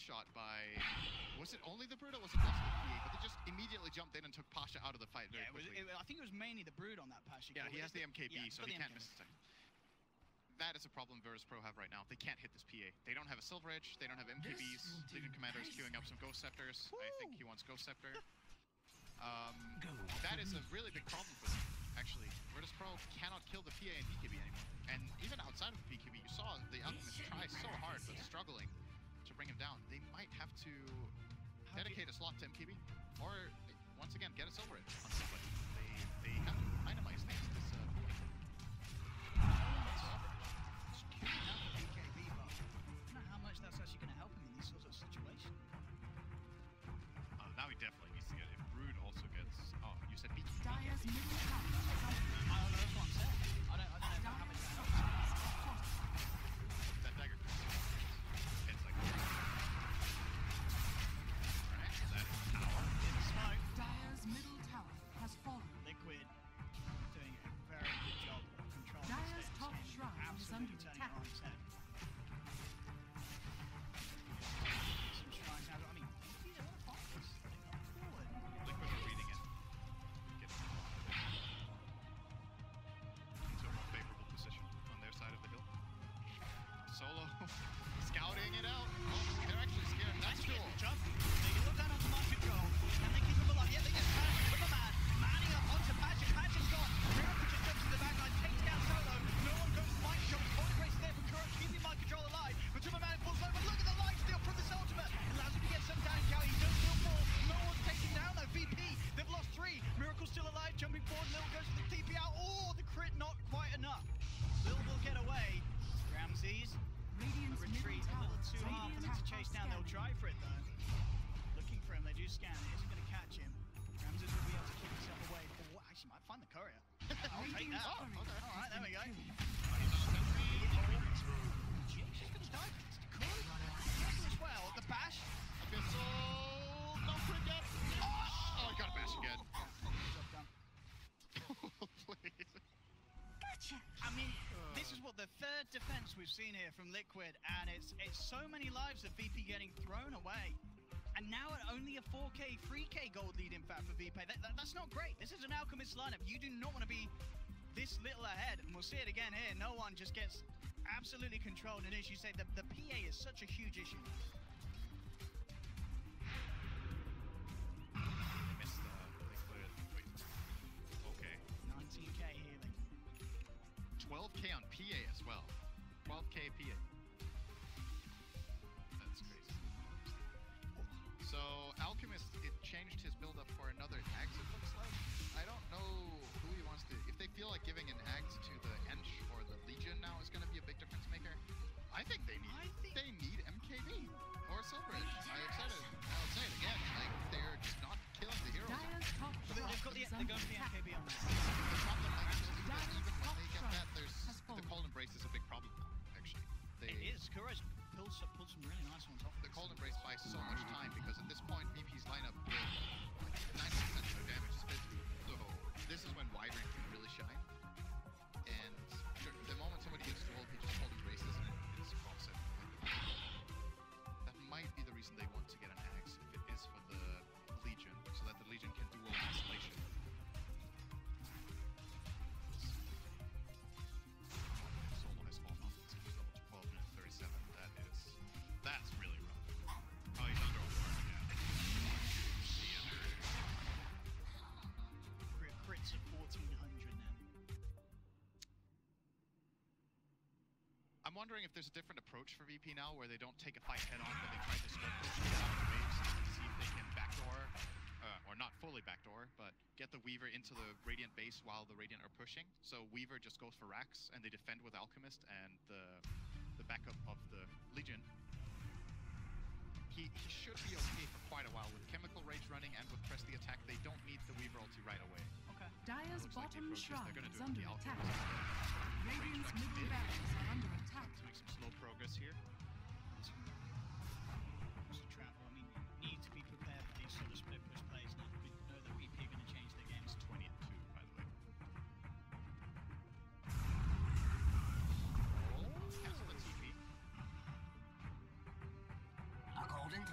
shot by... Was it only the Brood or was it also the PA? But they just immediately jumped in and took Pasha out of the fight very quickly. I think it was mainly the Brood on that Pasha. Yeah, he has the MKB, yeah, so he can't miss the second. That is a problem Virtus Pro have right now. They can't hit this PA. They don't have a Silver Edge, they don't have MKBs. Legion Commander is queuing up some Ghost Scepters. I think he wants Ghost Scepter. That is a really big problem for them, actually. Virtus Pro cannot kill the PA and BKB anymore. And even outside of the BKB, you saw the Alchemist try so hard, but struggling to bring him down. They might have to dedicate a slot to MKB, or once again, get a Silver Edge on somebody. They have to minimize things this PA. Now he definitely needs to get it. If Brood also gets... Oh, you said BKB. Dire's middle tower is under I don't know, that's what I'm saying. I don't know how much that helps. That dagger hits like... Alright, that is power. In the smoke, Dire's middle tower has fallen. Liquid doing a very good job of controlling Dire's the top stage and shrine is absolutely under turning attack. it on its head. Some shrines out. I mean, they want to fight this. They come forward. Liquid are reading it. Getting into a more favorable position on their side of the hill. Solo scouting it out. Oh, they're actually scared. That's cool. Jump. They can look down onto mind control. Can they keep him alive? Yeah, they get smashed. Superman manning up onto Patrick. Patrick's gone. Miracle just jumps to the back line, takes down Solo. No one goes to mind control. Point race there for Courage, keeping mind control alive. But Superman falls low. But look at the life steal from this ultimate. Allows him to get some down. He does still fall. No one's taking down though. VP, they've lost 3. Miracle's still alive, jumping forward. Lil goes for the TP out. Oh, the crit not quite enough. Lil will get away. Ramses. Radiant's Retreat a middle tower little too is hard for them to chase down. They'll try for it though. Looking for him, they do scan. It isn't going to catch him. Ramses will be able to keep himself away. Oh, actually might find the courier. I'll take that. Radiant's courier All right, there we go. has been killed. She's going to die. Courier as well. The bash. Abyssal. Don't forget. Oh, he got a bash again. Job done. Please. Gotcha. I mean, this is what the third defense we've seen here from Liquid, and it's so many lives of VP getting thrown away. And now at only a 4K, 3K gold lead, in fact, for VP. That's not great. This is an Alchemist lineup. You do not want to be this little ahead, and we'll see it again here. No one just gets absolutely controlled, and as you say, the PA is such a huge issue. They missed Liquid. Wait. Okay. 19K healing. 12K on PA as well. 12K PA. That's crazy. So Alchemist, it changed his build up for another Axe, it looks like. I don't know who he wants to... If they feel like giving an Axe to the Ench or the Legion now is going to be a big difference maker, I think they need MKB or Silver Edge. I'm excited. I'll say it again. Like, they're just not killing the heroes. Dire's top They've got shrine the, is they're going under for the attack. MKB on that. The problem, like, even Dire's when top they get shrine that, there's has the fallen. Cold Embrace is a big problem. Actually, It is. Courage pulled some really nice ones off. the Cold Embrace buys so much time because at this point VP's lineup with 90% of their damage is physical. So this is when Wyvern can really shine. And the moment somebody gets dueled, he just Cold Embraces and it's cross it. That might be the reason they want to get an Axe if it is for the Legion, so that the Legion can duel in isolation. Solo has fallen off. It's level 12 minutes 37. That's really rough. Oh, he's under a ward, yeah. Crits of 1400 now. I'm wondering if there's a different approach for VP now, where they don't take a fight head on, but they try to smoke push and get out of the waves to see if they can backdoor, or not fully backdoor, but get the Weaver into the Radiant base while the Radiant are pushing. So Weaver just goes for racks, and they defend with Alchemist and the backup of the Legion. He should be okay for quite a while. With Chemical Rage running and with Press the Attack, they don't need the Weaver ulti right away. Okay. Dire's Looks like the bottom approach is shrine they're gonna is do it with under the attack. Alchemist. Radiant's middle barracks are under attack. To make some slow progress here. Just a travel. I mean, you need to be prepared for these sort of split push plays now. We know that VP are going to change their games. 20 and 2, by the way. Cancel the TP. A golden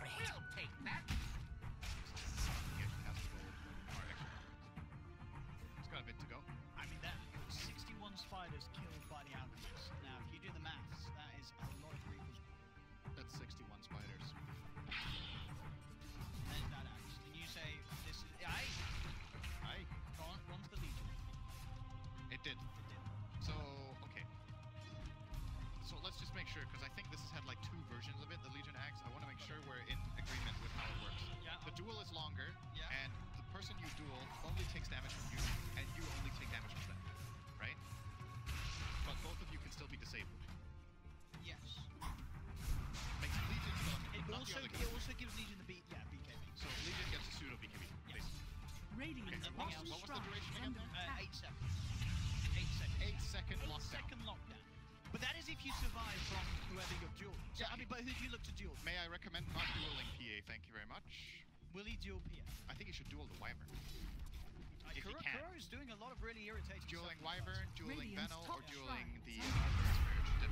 person you duel only takes damage from you, and you only take damage from them, right? But both of you can still be disabled. Yes. Makes Legion stuff, It not also, the other it also gives Legion the BKB. So Legion gets a pseudo BKB, Yes. basically. Radiant's Okay, bottom what was the shrine duration is again under there? attack. 8 seconds. 8 seconds. 8-second 8 lockdown. second lockdown. But that is if you survive from whoever you're dueling. So, Yeah. I mean, but who do you look to duel? May I recommend not dueling PA? Thank you very much. Will he duel PA? I think you should duel the Wyvern. If you can. Kuro's doing a lot of really irritating Dueling stuff. Wyvern, dueling Radiant's Venno, top or dueling shrine the is under Spirit.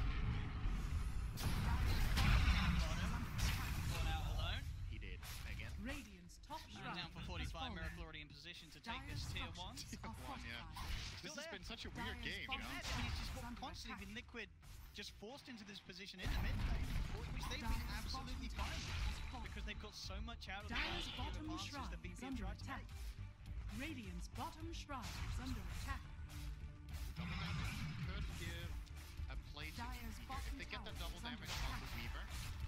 Gone out alone. He did. Again. Radiant's top Down shrine for has 45. fallen. Miracle already in position to take Dire's this tier 1. structures are One, yeah. fortified. This Still has there. been such a weird Dire's game, you bottom know? And he's just Under constantly attack. been Liquid just forced into this position in the mid lane, which they've been Dire's absolutely bottom fine tower has fallen. because they've got so much out of the Dire's few bottom advances shrine that is BP have under tried to attack. make. Radiant's bottom shrine is under attack. Double damage could give a play to Dire's Weaver. bottom If they get that tower double is under damage attack. onto Weaver,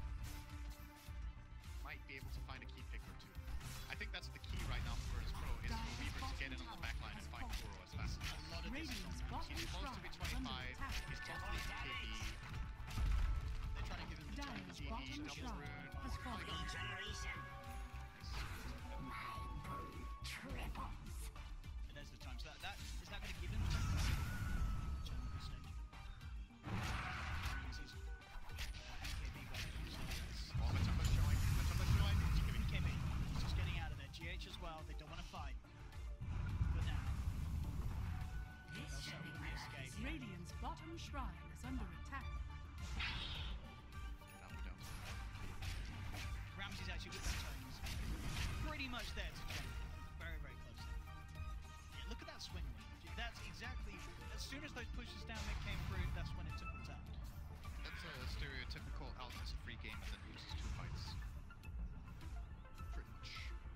might be able to find a key pick or two. I think that's the key right now for Virtus Pro, is for Dire's Weaver to get in bottom on the tower back line and has fight fallen. Kuro as fast as A possible. lot of this is Radiant's on bottom He's close to be shrine is under 25, attack. he's close to be KB, They're trying to give him the time to Dire's do bottom double shrine rune. has fallen. Generation. My brood triples. And there's the time. So that is that going to give him the time? Turn on the stage. This is, NKB waiting. Oh, Matumba's showing. BKB just getting out of there. GH as well. They don't want to fight. But now, This they'll should settle be for my the escape. Radiant's bottom shrine is under attack. No, we don't. Ramsey's actually with the tones. Pretty much there to jump. Very, very close. Yeah, look at that swing. That's exactly, as soon as those pushes down mid came through, that's when it took the turn. That's a stereotypical Alt is a free game and then loses 2 fights. Pretty much.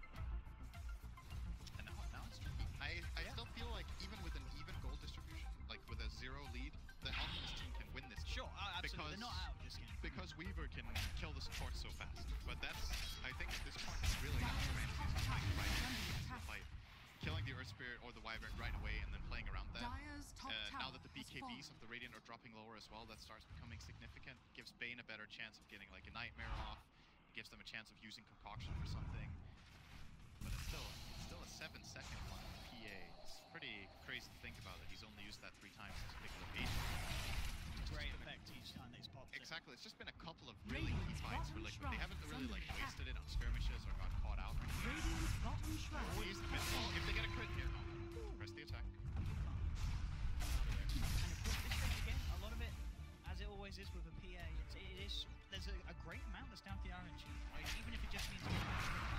And now it's tricky. I still feel like even with an even goal distribution, like with a 0 lead, the Alchemist team can win this game. Sure, absolutely. They're not Because- out this game. Because Weaver can kill the support so fast. But that's, I think at this point, it's really up to Ramses to find the right answer to the fight. Killing the Earth Spirit or the Wyvern right away and then playing around that. Dire's top Now tower that the has BKBs fallen. of the Radiant are dropping lower as well, that starts becoming significant. Gives Bane a better chance of getting like a Nightmare off. Gives them a chance of using Concoction for something. But it's still a 7-second one on PA. It's pretty crazy to think about that he's only used that 3 times this particular agent. Great effect each time they've popped it. Exactly, it's just been a couple of really key Radiant's fights for bottom Liquid. They shrine haven't is really under like attack. wasted it on skirmishes or got caught out or anything. Radiant's bottom shrine Always the mid ball. If they get a crit here, press the attack. And of course, this stage again, a lot of it, as it always is with a PA, there's a great amount that's down to the RNG. Right? Even if it just means taking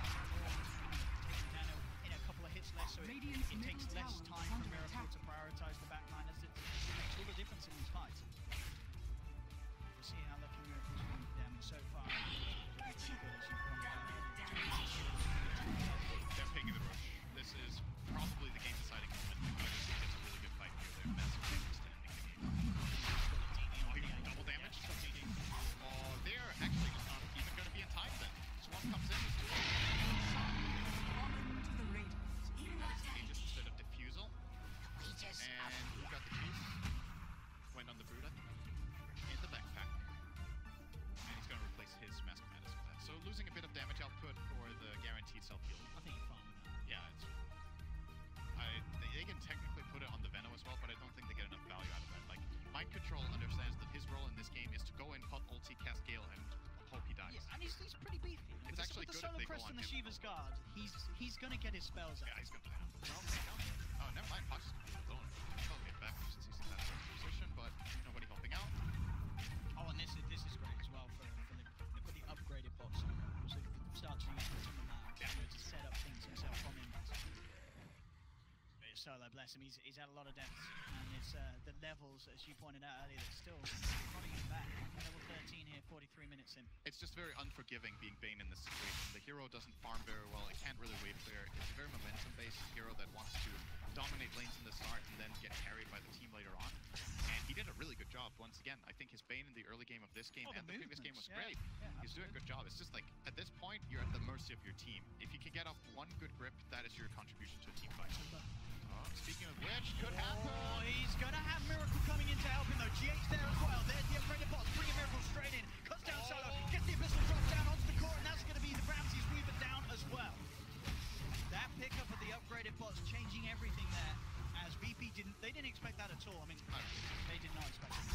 down in a couple of hits less, so it Radiant's takes middle less tower is time for under Miracle attack. to prioritize the backline. It makes all the difference in these fights. We'll see how lucky Miracle's been with damage so far. They're picking the rush. This is probably the game deciding moment. I just think it's a really good fight here. They're massive favorites to ending the game. Oh, he got double damage. Oh, they're actually not even going to be in time then. Swamp comes in. fallen to the Radiant. Aegis instead of Diffusal. Aegis And of we've got the juice. Went on the Brood, I think. In the backpack. And he's going to replace his Mask of Madness with that. So losing a bit of damage output for the guaranteed self-heal. I think you're fine with that. Yeah, it's... they can technically put it on the Venno as well, but I don't think they get enough value out of that. Like, Mind Control understands that his role in this game is to go in, put ulti, cast Gale, and hope he dies. Yeah, and he's pretty beefy. It's With actually the good if Solar they go Crest on and the him. Shiva's Guard, he's gonna get his spells out. Yeah, he's going to die. Oh, never mind. Fox is going to be alone. I'll get back since he's in that position, but nobody helping out. Oh, and this is great as well for the upgraded bots. So he can start to use some of that to set up things himself from him. Solo, bless him, he's had a lot of deaths, and it's the levels, as you pointed out earlier, that's still not even back. Level 13 here, 43 minutes in. It's just very unforgiving being Bane in this situation. The hero doesn't farm very well, it can't really wave clear. It's a very momentum-based hero that wants to dominate lanes in the start and then get carried by the team later on. And he did a really good job once again. I think his Bane in the early game of this game Oh, the and the previous game was movements, great. yeah, He's doing a good job. It's just like, at this point, you're at the mercy of your team. If you can get off one good grip, that is your contribution to a team fight. Speaking of which, could happen. Oh, he's going to have Miracle coming in to help him, though. GH there as well. There's the upgraded boss, bringing Miracle straight in. Cuts down Solo, gets the Abyssal drop down onto the core, and that's going to be the Ramsey's Weaver down as well. That pickup of the upgraded boss changing everything there, as VP they didn't expect that at all. I mean, they did not expect it.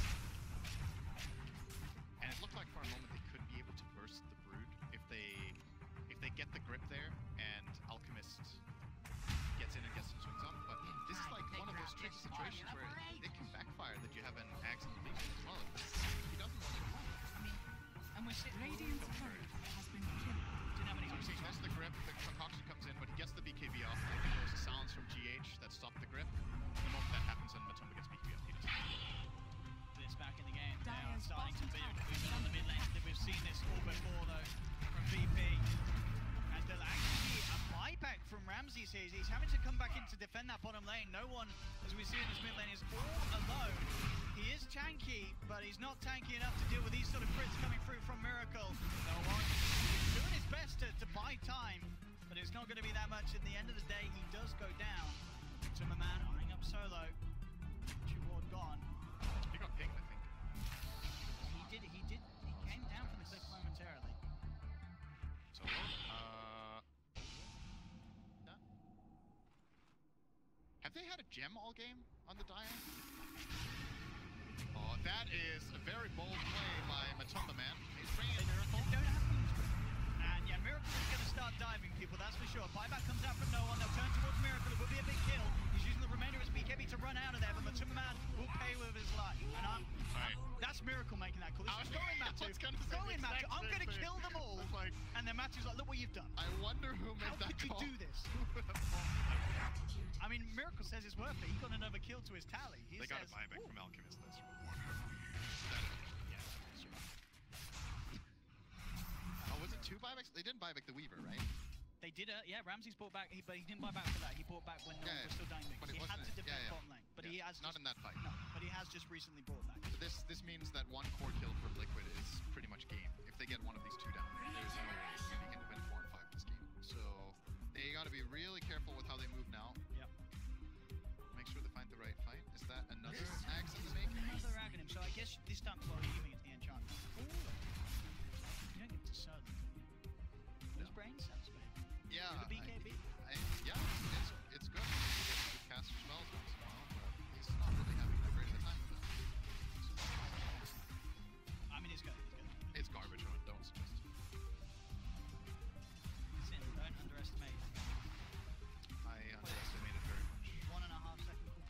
And it looked like for a moment they could be able to burst the Brood if they get the grip there and Alchemist gets in and gets some swings up. But this is like one of those tricky situations where it can backfire that you have an Axe in the Legion as well. He doesn't want to come. I mean, and we're sitting Radiant's turret has been killed. didn't have any So he gets the grip, the concoction comes in, but he gets the BKB off. I think there was a silence from GH that stopped the grip. The moment that happens and Matumba gets BKB off, he doesn't. It's back in the game. They are Dire's starting to bottom be tower movement is on the under mid lane. We've seen this all before, though, from VP. And there'll actually be a buyback from Ramses here. He's having to come back in to defend that bottom lane. No one, as we see in this mid lane, is all alone. He is tanky, but he's not tanky enough to deal with these sort of crits coming through from Miracle. No one doing his best to buy time, but it's not going to be that much. At the end of the day, he does go down. Timmerman eyeing up Solo. Ward gone. He got pinged, I think. He came down from the cliff momentarily. So, have they had a gem all game on the Dian? Oh, that is a very bold play by Matumba Man. He's bringing in Miracle. They don't have Queensbridge. And yeah, Miracle is going to start diving people, that's for sure. Buyback comes out from no one. They'll turn towards Miracle. It will be a big kill. He's using the remainder of his BKB to run out of there, but Matumba Man will pay with his life. And that's Miracle making that call. This is go in, Matu. Go in, Matu. I'm going to kill them all. And then Matu's like, look what you've done. I wonder who made How that could you call. do this? I mean, Miracle says it's worth it. He got another kill to his tally. He They got says, a buyback from Alchemist, that's right. Yeah, that's right. Oh, was it 2 buybacks? They didn't buy back the Weaver, right? They did, yeah, Ramses bought back, but he didn't buy back for that. He bought back when no one was still dying. But it He had wasn't to defend yeah. bottom lane, but he has not just, in that fight. No, but he has just recently bought back. So this means that one core kill from Liquid is pretty much game. If they get one of these 2 down, there's no way they can win 4 and 5 this game. So they got to be really careful with how they move now. Yep. Make sure they find the right fight. Is that another Axe in the making? Another Aghanim, so I guess this time well, you're giving it the enchantment. You don't get to sell them. Those brain cells, man. Yeah. The BKB. Yeah, it's good. He casts spells once in a while, but he's not really having that great of a time with it. I mean, it's good. It's garbage, don't suggest. Sin, don't underestimate. I underestimated very much. 1.5 second cooldown.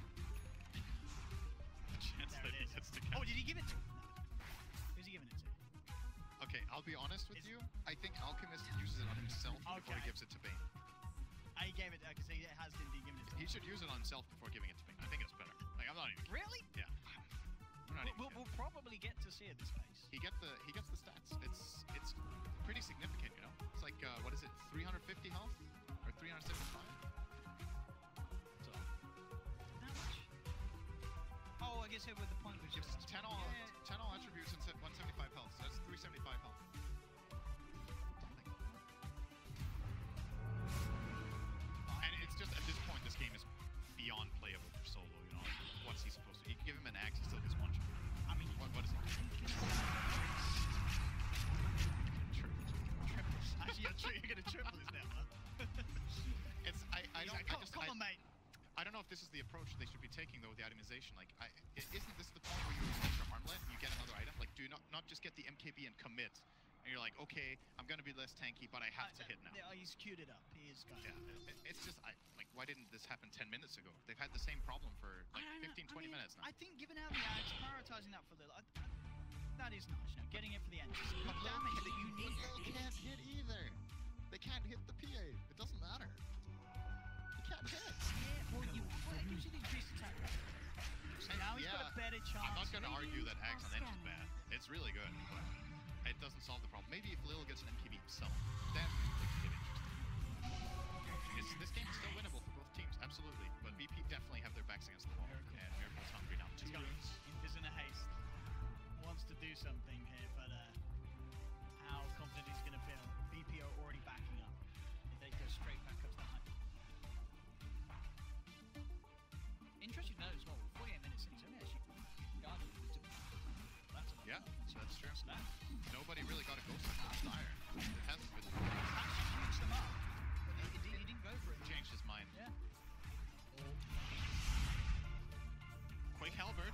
Chance There that it he is. gets to Oh, did he give it to him? No. Who's he giving it to? Okay, I'll be honest with you. I think Alchemist uses it on himself before he Okay. gives it to Bane. He gave it, because he has indeed given it to He him. should use it on himself before giving it to Bane. I think it's better. Like, I'm not even kidding. Really? Yeah. I'm not even We'll kidding. probably get to see it this pace. He gets the stats. It's pretty significant, you know? It's like, what is it, 350 health? Or 375? So, How much? Oh, I guess here with the point which gives us 10 all attributes and 175 health. So that's 375 health. And it's just, at this point, this game is beyond playable for Solo, you know? Like, what's he supposed to... You can give him an axe, he still gets 1 shot. I mean, What is he? Actually, you're going to triple his now, huh? It's, I don't... I just, Come on, mate. I don't know if this is the approach they should be taking, though, with the itemization. Like, isn't this the point where you use your armlet and you get another item? Like, do not just get the MKB and commit, and you're like, okay, I'm gonna be less tanky, but I have to hit now. Yeah, he's queued it up. He is going. Yeah, it's just, like, why didn't this happen 10 minutes ago? They've had the same problem for, like, 15, 20 minutes now. I think giving out the axe, prioritizing that for the... that is nice, you know, getting it for the end. Just the damage that you need. They can't hit either. They can't hit the PA. It doesn't matter. They can't hit. Yeah, well, it gives you the increased attack. So now he's got a better chance. I'm not going to argue that Axe on Edge is bad. It's really good, but it doesn't solve the problem. Maybe if Lil gets an MKB himself, then it could get interesting. This game is still winnable for both teams, absolutely. But VP definitely have their backs against the wall, and Miracle's hungry now too. He's in a haste. Wants to do something here, but how confident he's going to feel. Yeah, that's true. No. Nobody really got a ghost against Dire. It hasn't been. Actually shoots them up, but he didn't go for it. Changed his mind. Yeah. Quake Halberd.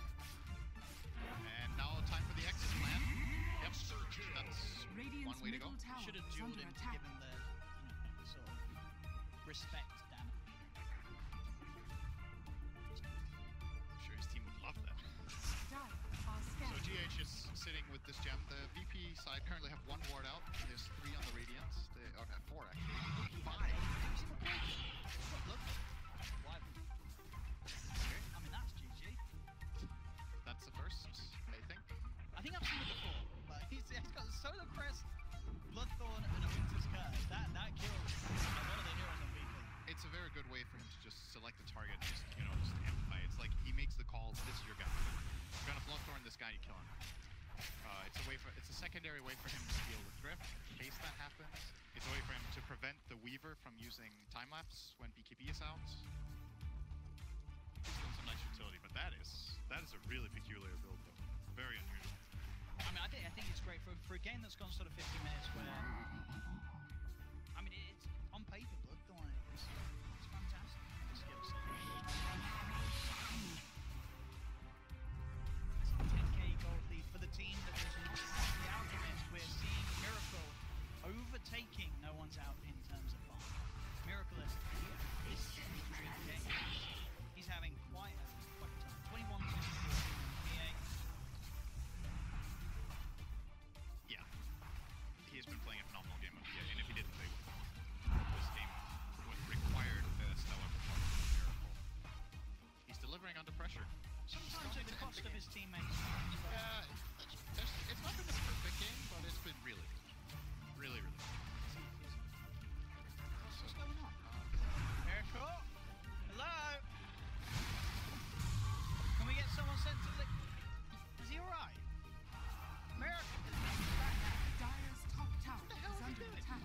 And now time for the exit plan. Yep, that's Radiant's one way to go. middle tower Should have is dueled under him to attack. give him the, sort of respect, damn it. I'm sure his team would love that. Dire are So scanning. GH is sitting with this gem. The VP side currently have 1 ward out. There's 3 on the Radiants. They are at 4 actually. 5. Why? I mean, that's GG. That's the first, I think. I think I've seen it before, but he's got Solar Crest, Bloodthorn, and a Winter's Curse. That kills a lot of the heroes on VP. It's a very good way for him to just select a target and just, just amplify. It's like he makes the call, this is your guy. You're gonna Bloodthorn this guy, you kill him. It's a secondary way for him to deal with Drift, in case that happens. It's a way for him to prevent the Weaver from using time-lapse when BKB is out. He's done some nice utility, but that is a really peculiar build though. Very unusual. I mean, I think it's great for a game that's gone sort of 50 minutes where, I mean, it's on paper, Bloodthorn, it's fantastic. The skill set. 10k gold lead for the team that does not have the Alchemist. We're seeing Miracle overtaking No One's Out in terms of farm. Miracle is he's having quite a time. 21 to PA. Yeah. He has been playing a phenomenal game of PA, and if he didn't, they would. This game would require the stellar performance of Miracle. He's delivering under pressure. Sometimes at the cost of his teammates. Yeah, it's not been a perfect game, but it's been really good. Really, really good. What's going on? Miracle? Hello? Can we get someone sent to the... Is he alright? Miracle? Dire's top tower What the hell is is he under doing? attack.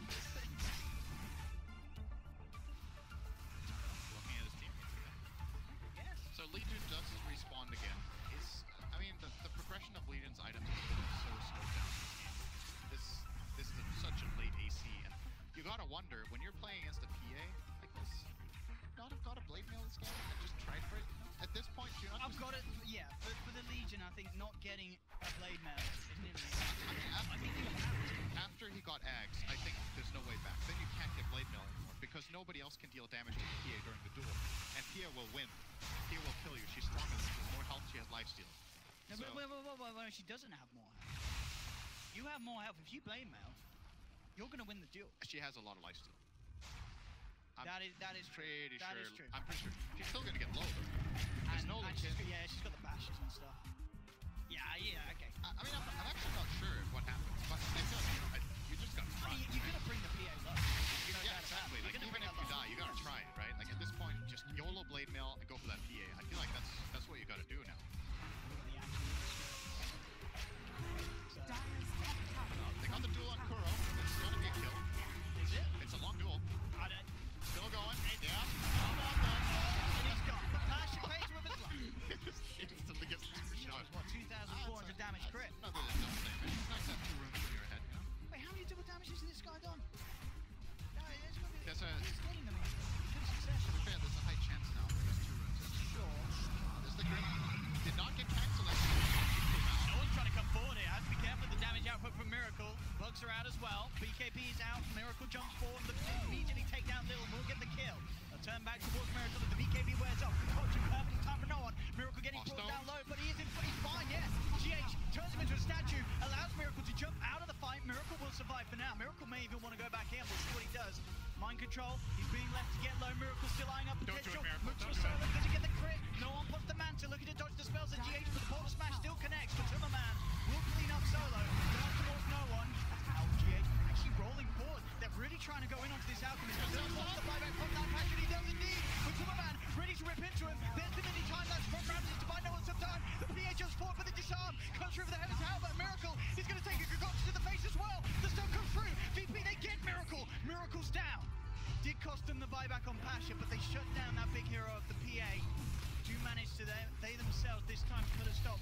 Looking at his teammates again. Yes. So Legion does respawn again. I mean, the progression of Legion's items has been so slowed down this game. This is such a late AC, and you gotta wonder, when you're playing against a PA like this, not have got a Blade Mail this game and just tried for it? At this point, do you not I've just... got it, yeah, for the Legion, I think not getting a Blade Mail is nearly... I think after he got Ags, I think there's no way back. Then you can't get Blade Mail anymore, because nobody else can deal damage to PA during the duel. And PA will win. PA will kill you. She's stronger than you. She has more health, she has lifesteal. No, So- wait, she doesn't have more health. You have more health. If you Blade Mail, you're going to win the duel. She has a lot of lifesteal. I'm That is true. pretty That sure. is true. I'm pretty sure. She's still gonna get low though. There's no and legit. she's got the bashes and stuff. Yeah, okay. I mean, I'm actually not sure what happens, but I feel like, you just gotta try. You're going to bring the PA low. Yeah, exactly. Like, even if you die, you gotta try it, right? Like, at this point, just YOLO Blade Mail and go for that PA. I feel like that's what you gotta do now. Dire's top tower They got the duel on Kuro. It's gonna be a kill. Is it? It's a long duel. Still going. Yeah. Come on, And he's got the passion pays with his life. Instantly gets 2 shots. What, 2,400 damage crit? Nothing to say, man. It's nice to have 2 rooms in your head, you know? Wait, how many double damages has this guy done? No, it's gonna be... There's a- He's getting them in good succession. To be fair, there's a high chance now that there's 2 rooms in. Sure. There's the grip. Did not get cancelled. No one's trying to come forward here. Have to be careful of the damage output from Miracle. Bugs are out as well. BKB is out. Miracle jumps forward. Looks to immediately take down Little. Will get the kill. They'll turn back towards Miracle as the BKB wears off. Coaching perfect time for no one. Miracle getting brought down low, but he's fine, yes. GH turns him into a statue, allows Miracle to jump out of the fight. Miracle will survive for now. Miracle may even want to go back in. We'll see what he does. Mind control. He's being left to get low. Miracle still eyeing up Don't do it, potential. Miracle. Looks Don't for do it. solo. Does he get the crit? No one puts the mantle. Looking to dodge the spells at GH, but the portal smash still connects. But Timmerman will clean up solo. Down towards no one. How GH actually rolling forward. They're really trying to go in onto this Alchemist. Doesn't want the buyback from that passion. He does indeed. But Timmerman ready to rip into him. There's too many time lapse from Ramses to find no one some time. The PA just fought for the disarm. Comes through for the heavens. How about Miracle? He's going to take a Gagotch to the face as well. The stun comes through. VP, they get Miracle. Miracle's down. Did cost them the buyback on Pasha, but they shut down that big hero of the PA. Do manage to, they themselves this time could have stopped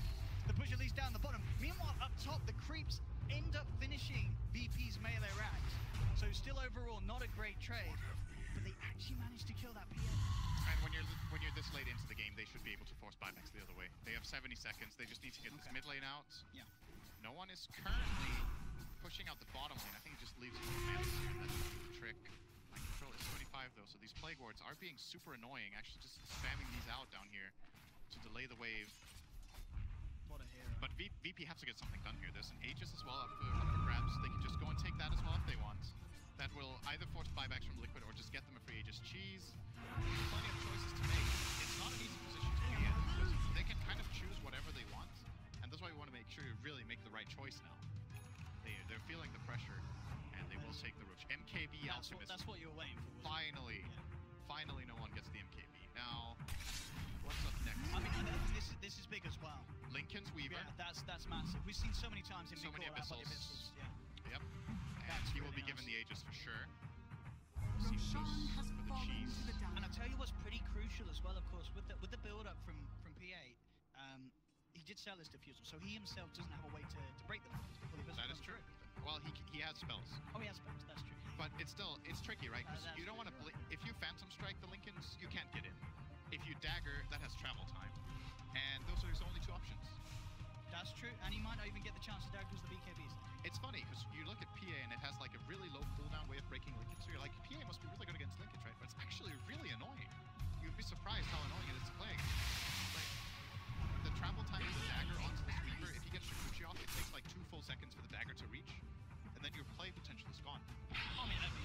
The push at least down the bottom. Meanwhile, up top, the creeps end up finishing VP's melee rags. So still overall, not a great trade. But they actually managed to kill that PA. And when you're this late into the game, they should be able to force buybacks the other way. They have 70 seconds. They just need to get this mid lane out. Yeah. No one is currently pushing out the bottom lane. I think it just leaves Mantis here. That's the trick. Mind control is 25 though, so these plague wards are being super annoying. Actually, just spamming these out down here to delay the wave. What a hero. But VP have to get something done here. There's an Aegis as well up for grabs. They can just go and take that as well if they want. That will either force buybacks from Liquid or just get them a free Aegis. Cheese. There's plenty of choices to make. It's not an easy position to be in because they can kind of choose whatever they want, and that's why we want to make sure you really make the right choice now. They're feeling the pressure, and they will take the Roach. MKB Alchemist. That's what you were waiting for. Finally, finally, no one gets the MKB. Now, what's up next? I mean, this is big as well. Lincoln's Weaver. Yeah, that's massive. We've seen so many times him So be many called out by the Abyssals. Abyssals. Yeah. Yep. And That's he will really be given nice. the Aegis for sure. Roshan has For the fallen cheese. to the And down. I'll tell you what's pretty crucial as well, of course, with the build up from PA. He did sell his diffusal, so he himself doesn't have a way to break the lines before the Abyssal That is comes true. through. Well, he has spells, Oh, he has spells, that's true. but it's tricky, right? Because That's you don't want to. true. If you Phantom Strike the Lincolns, you can't get in. If you Dagger, that has travel time, and those are his only two options. That's true, and he might not even get the chance to dagger because the BKBs. It's funny because you look at PA and it has like a really low cooldown way of breaking Lincoln, so you're like, PA must be really good against Lincoln, right? But it's actually really annoying. You'd be surprised how annoying it is to play against. Like, the travel time of the dagger onto this Weaver, if you get Shikuchi off, it takes like 2 full seconds for the dagger to reach, and then your play potential is gone. I mean, 25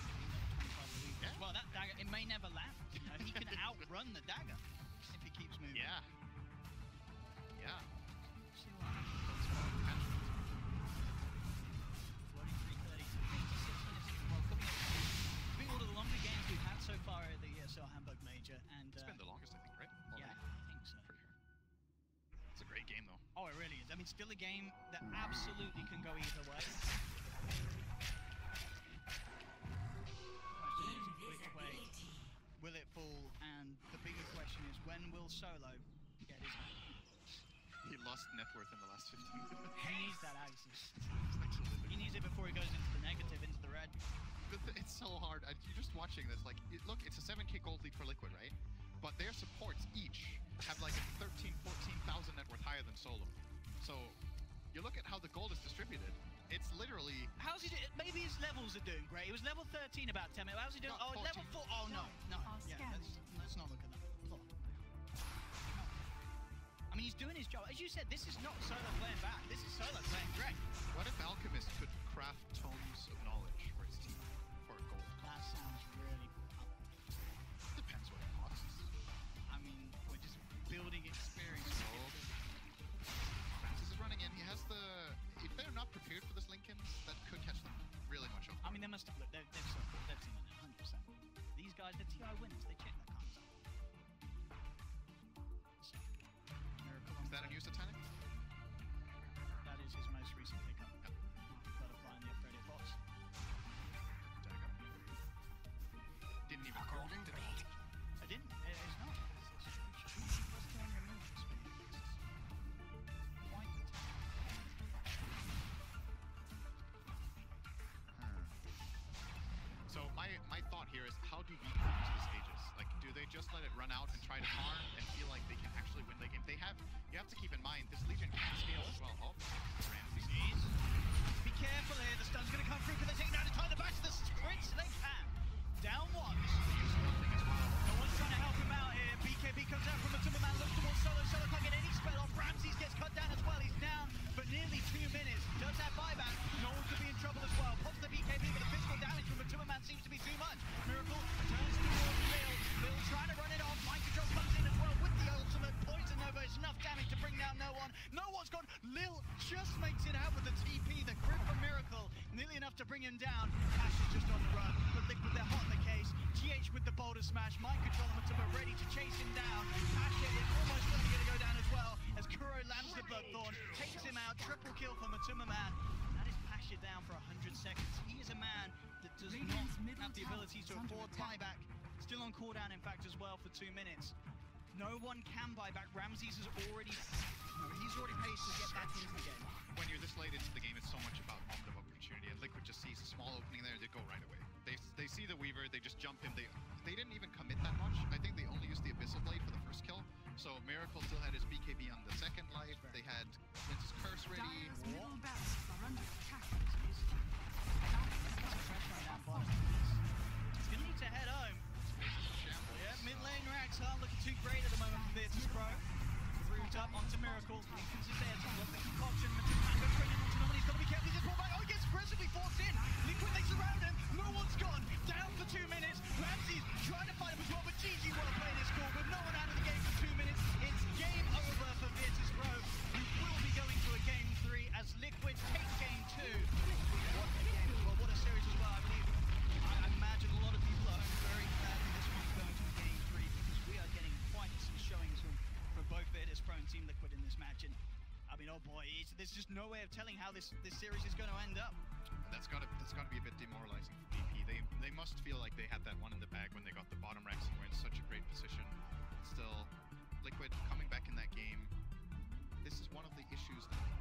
a week. Yeah. Well, that dagger, it may never land. You know, he can outrun the dagger if he keeps moving. Yeah. Yeah. See what happens. Floating 3:30 to 56 minutes. Well, coming up, I think one of the longer games we've had so far at the ESL Hamburg Major, and It's been the longest, I think, right? yeah, Already. I think so. Pretty sure. It's a great game, though. Oh, it really is. I mean, still a game that absolutely can go either way. Question is, which way will it fall? And the bigger question is, when will Solo get his money? He lost net worth in the last 15 minutes. He needs that access. He needs it before he goes into the negative, into the red. It's so hard. You're just watching this. Like, look, it's a 7k gold lead for Liquid, right? But their supports each have like a 13, 14,000 net worth higher than Solo. So you look at how the gold is distributed. It's literally. How's he doing? Maybe his levels are doing great. He was level 13 about 10 minutes. How's he doing? No, Oh, level 4. Oh, no. No. Yeah, let's not look at that. Hold on. I mean, he's doing his job. As you said, this is not Solo playing back. This is Solo playing great. What if Alchemist could craft tomes of knowledge for his team for gold? That sounds really. Depends what it costs. I mean, we're just building experience. Francis is running in. He has the. If they're not prepared for this Lincoln, that could catch them really much off. I mean, they must have looked. They've seen it 100%. These guys, the TI winners, they check that kind of stuff. So, Miracle on Is that a third. new Satanic? That is his most recent pickup. Yep. Butterfly and the Aphrodite box. Dagger. Didn't even go. Golden blade. I didn't. It's not. It's just on your movement speed. It's quite the So my thought here is, how do VP use this Aegis? Like, do they just let it run out and try to farm and feel like they can actually win the game? You have to keep in mind, this Legion can scale as well. Oh, Ramsey. Be careful here. The stun's going to come through. Can they take down and tie the back to the sprints? They can. Down one. This is the useful thing as well. No one's trying to help him out here. BKB comes out from the Timberman, looks towards Solo. Solo can't get any spell off. Ramses gets cut down as well. He's down for nearly 2 minutes. Does have buyback. No one could be in trouble as well. Pops the BKB, but the physical damage from the Timberman seems to be too much. Miracle turns towards Lil. Lil trying to run it off. Mind Control comes in as well with the ultimate. Poison Nova is enough damage to bring down no one. No one's gone. Lil just makes it out with the TP. The grip from Miracle. Nearly enough to bring him down. Cash is just on the run. But Liquid, they're hot in the case. GH with the boulder smash. Mind Control and Matuma ready to chase him down. Pasha is almost certainly going to go down as well as Kuro lands the Bloodthorn. Takes him out. Triple kill for Matuma Man. And that is Pasha down for 100 seconds. He is a man that does not have the ability to afford buyback. Still on cooldown, in fact, as well for 2 minutes. No one can buy back. Ramses has already No, he's already paid to get back into the game. When you're this late into the game, it's so much about moment of opportunity, and Liquid just sees a small opening there, they go right away. They see the Weaver, they just jump him. They didn't even commit that much. I think they only used the Abyssal Blade for the first kill. So Miracle still had his BKB on the second life. They had Prince's Curse ready. Dire's middle barracks are under attack. Pressure on that bottom. He's going to need to head home. Yeah, mid lane racks aren't looking too great at the moment for Virtus Pro. Root up onto Miracle. Lincoln's is there to block the concoction. Matumanga bringing onto Nominee. He's got to be careful. He's just pulled back. Oh, he gets aggressively forced in. Liquid, they surround him. No one's gone. Down for 2 minutes. Ramsey's trying to fight him as well, but GG well played his call. With no one out of the game for 2 minutes, it's game over for Virtus Pro, who will be going to a game 3 as Liquid take game 2. What a game. Well, what a series as well. I believe, I imagine a lot of people at home very glad that this one's going to a game 3 because we are getting quite some showings from both Virtus Pro and Team Liquid in this match. And I mean, oh boy, there's just no way of telling how this series is going to end up. That's gotta be a bit demoralizing for BP. They must feel like they had that one in the bag when they got the bottom racks and were in such a great position. Still, Liquid coming back in that game. This is one of the issues that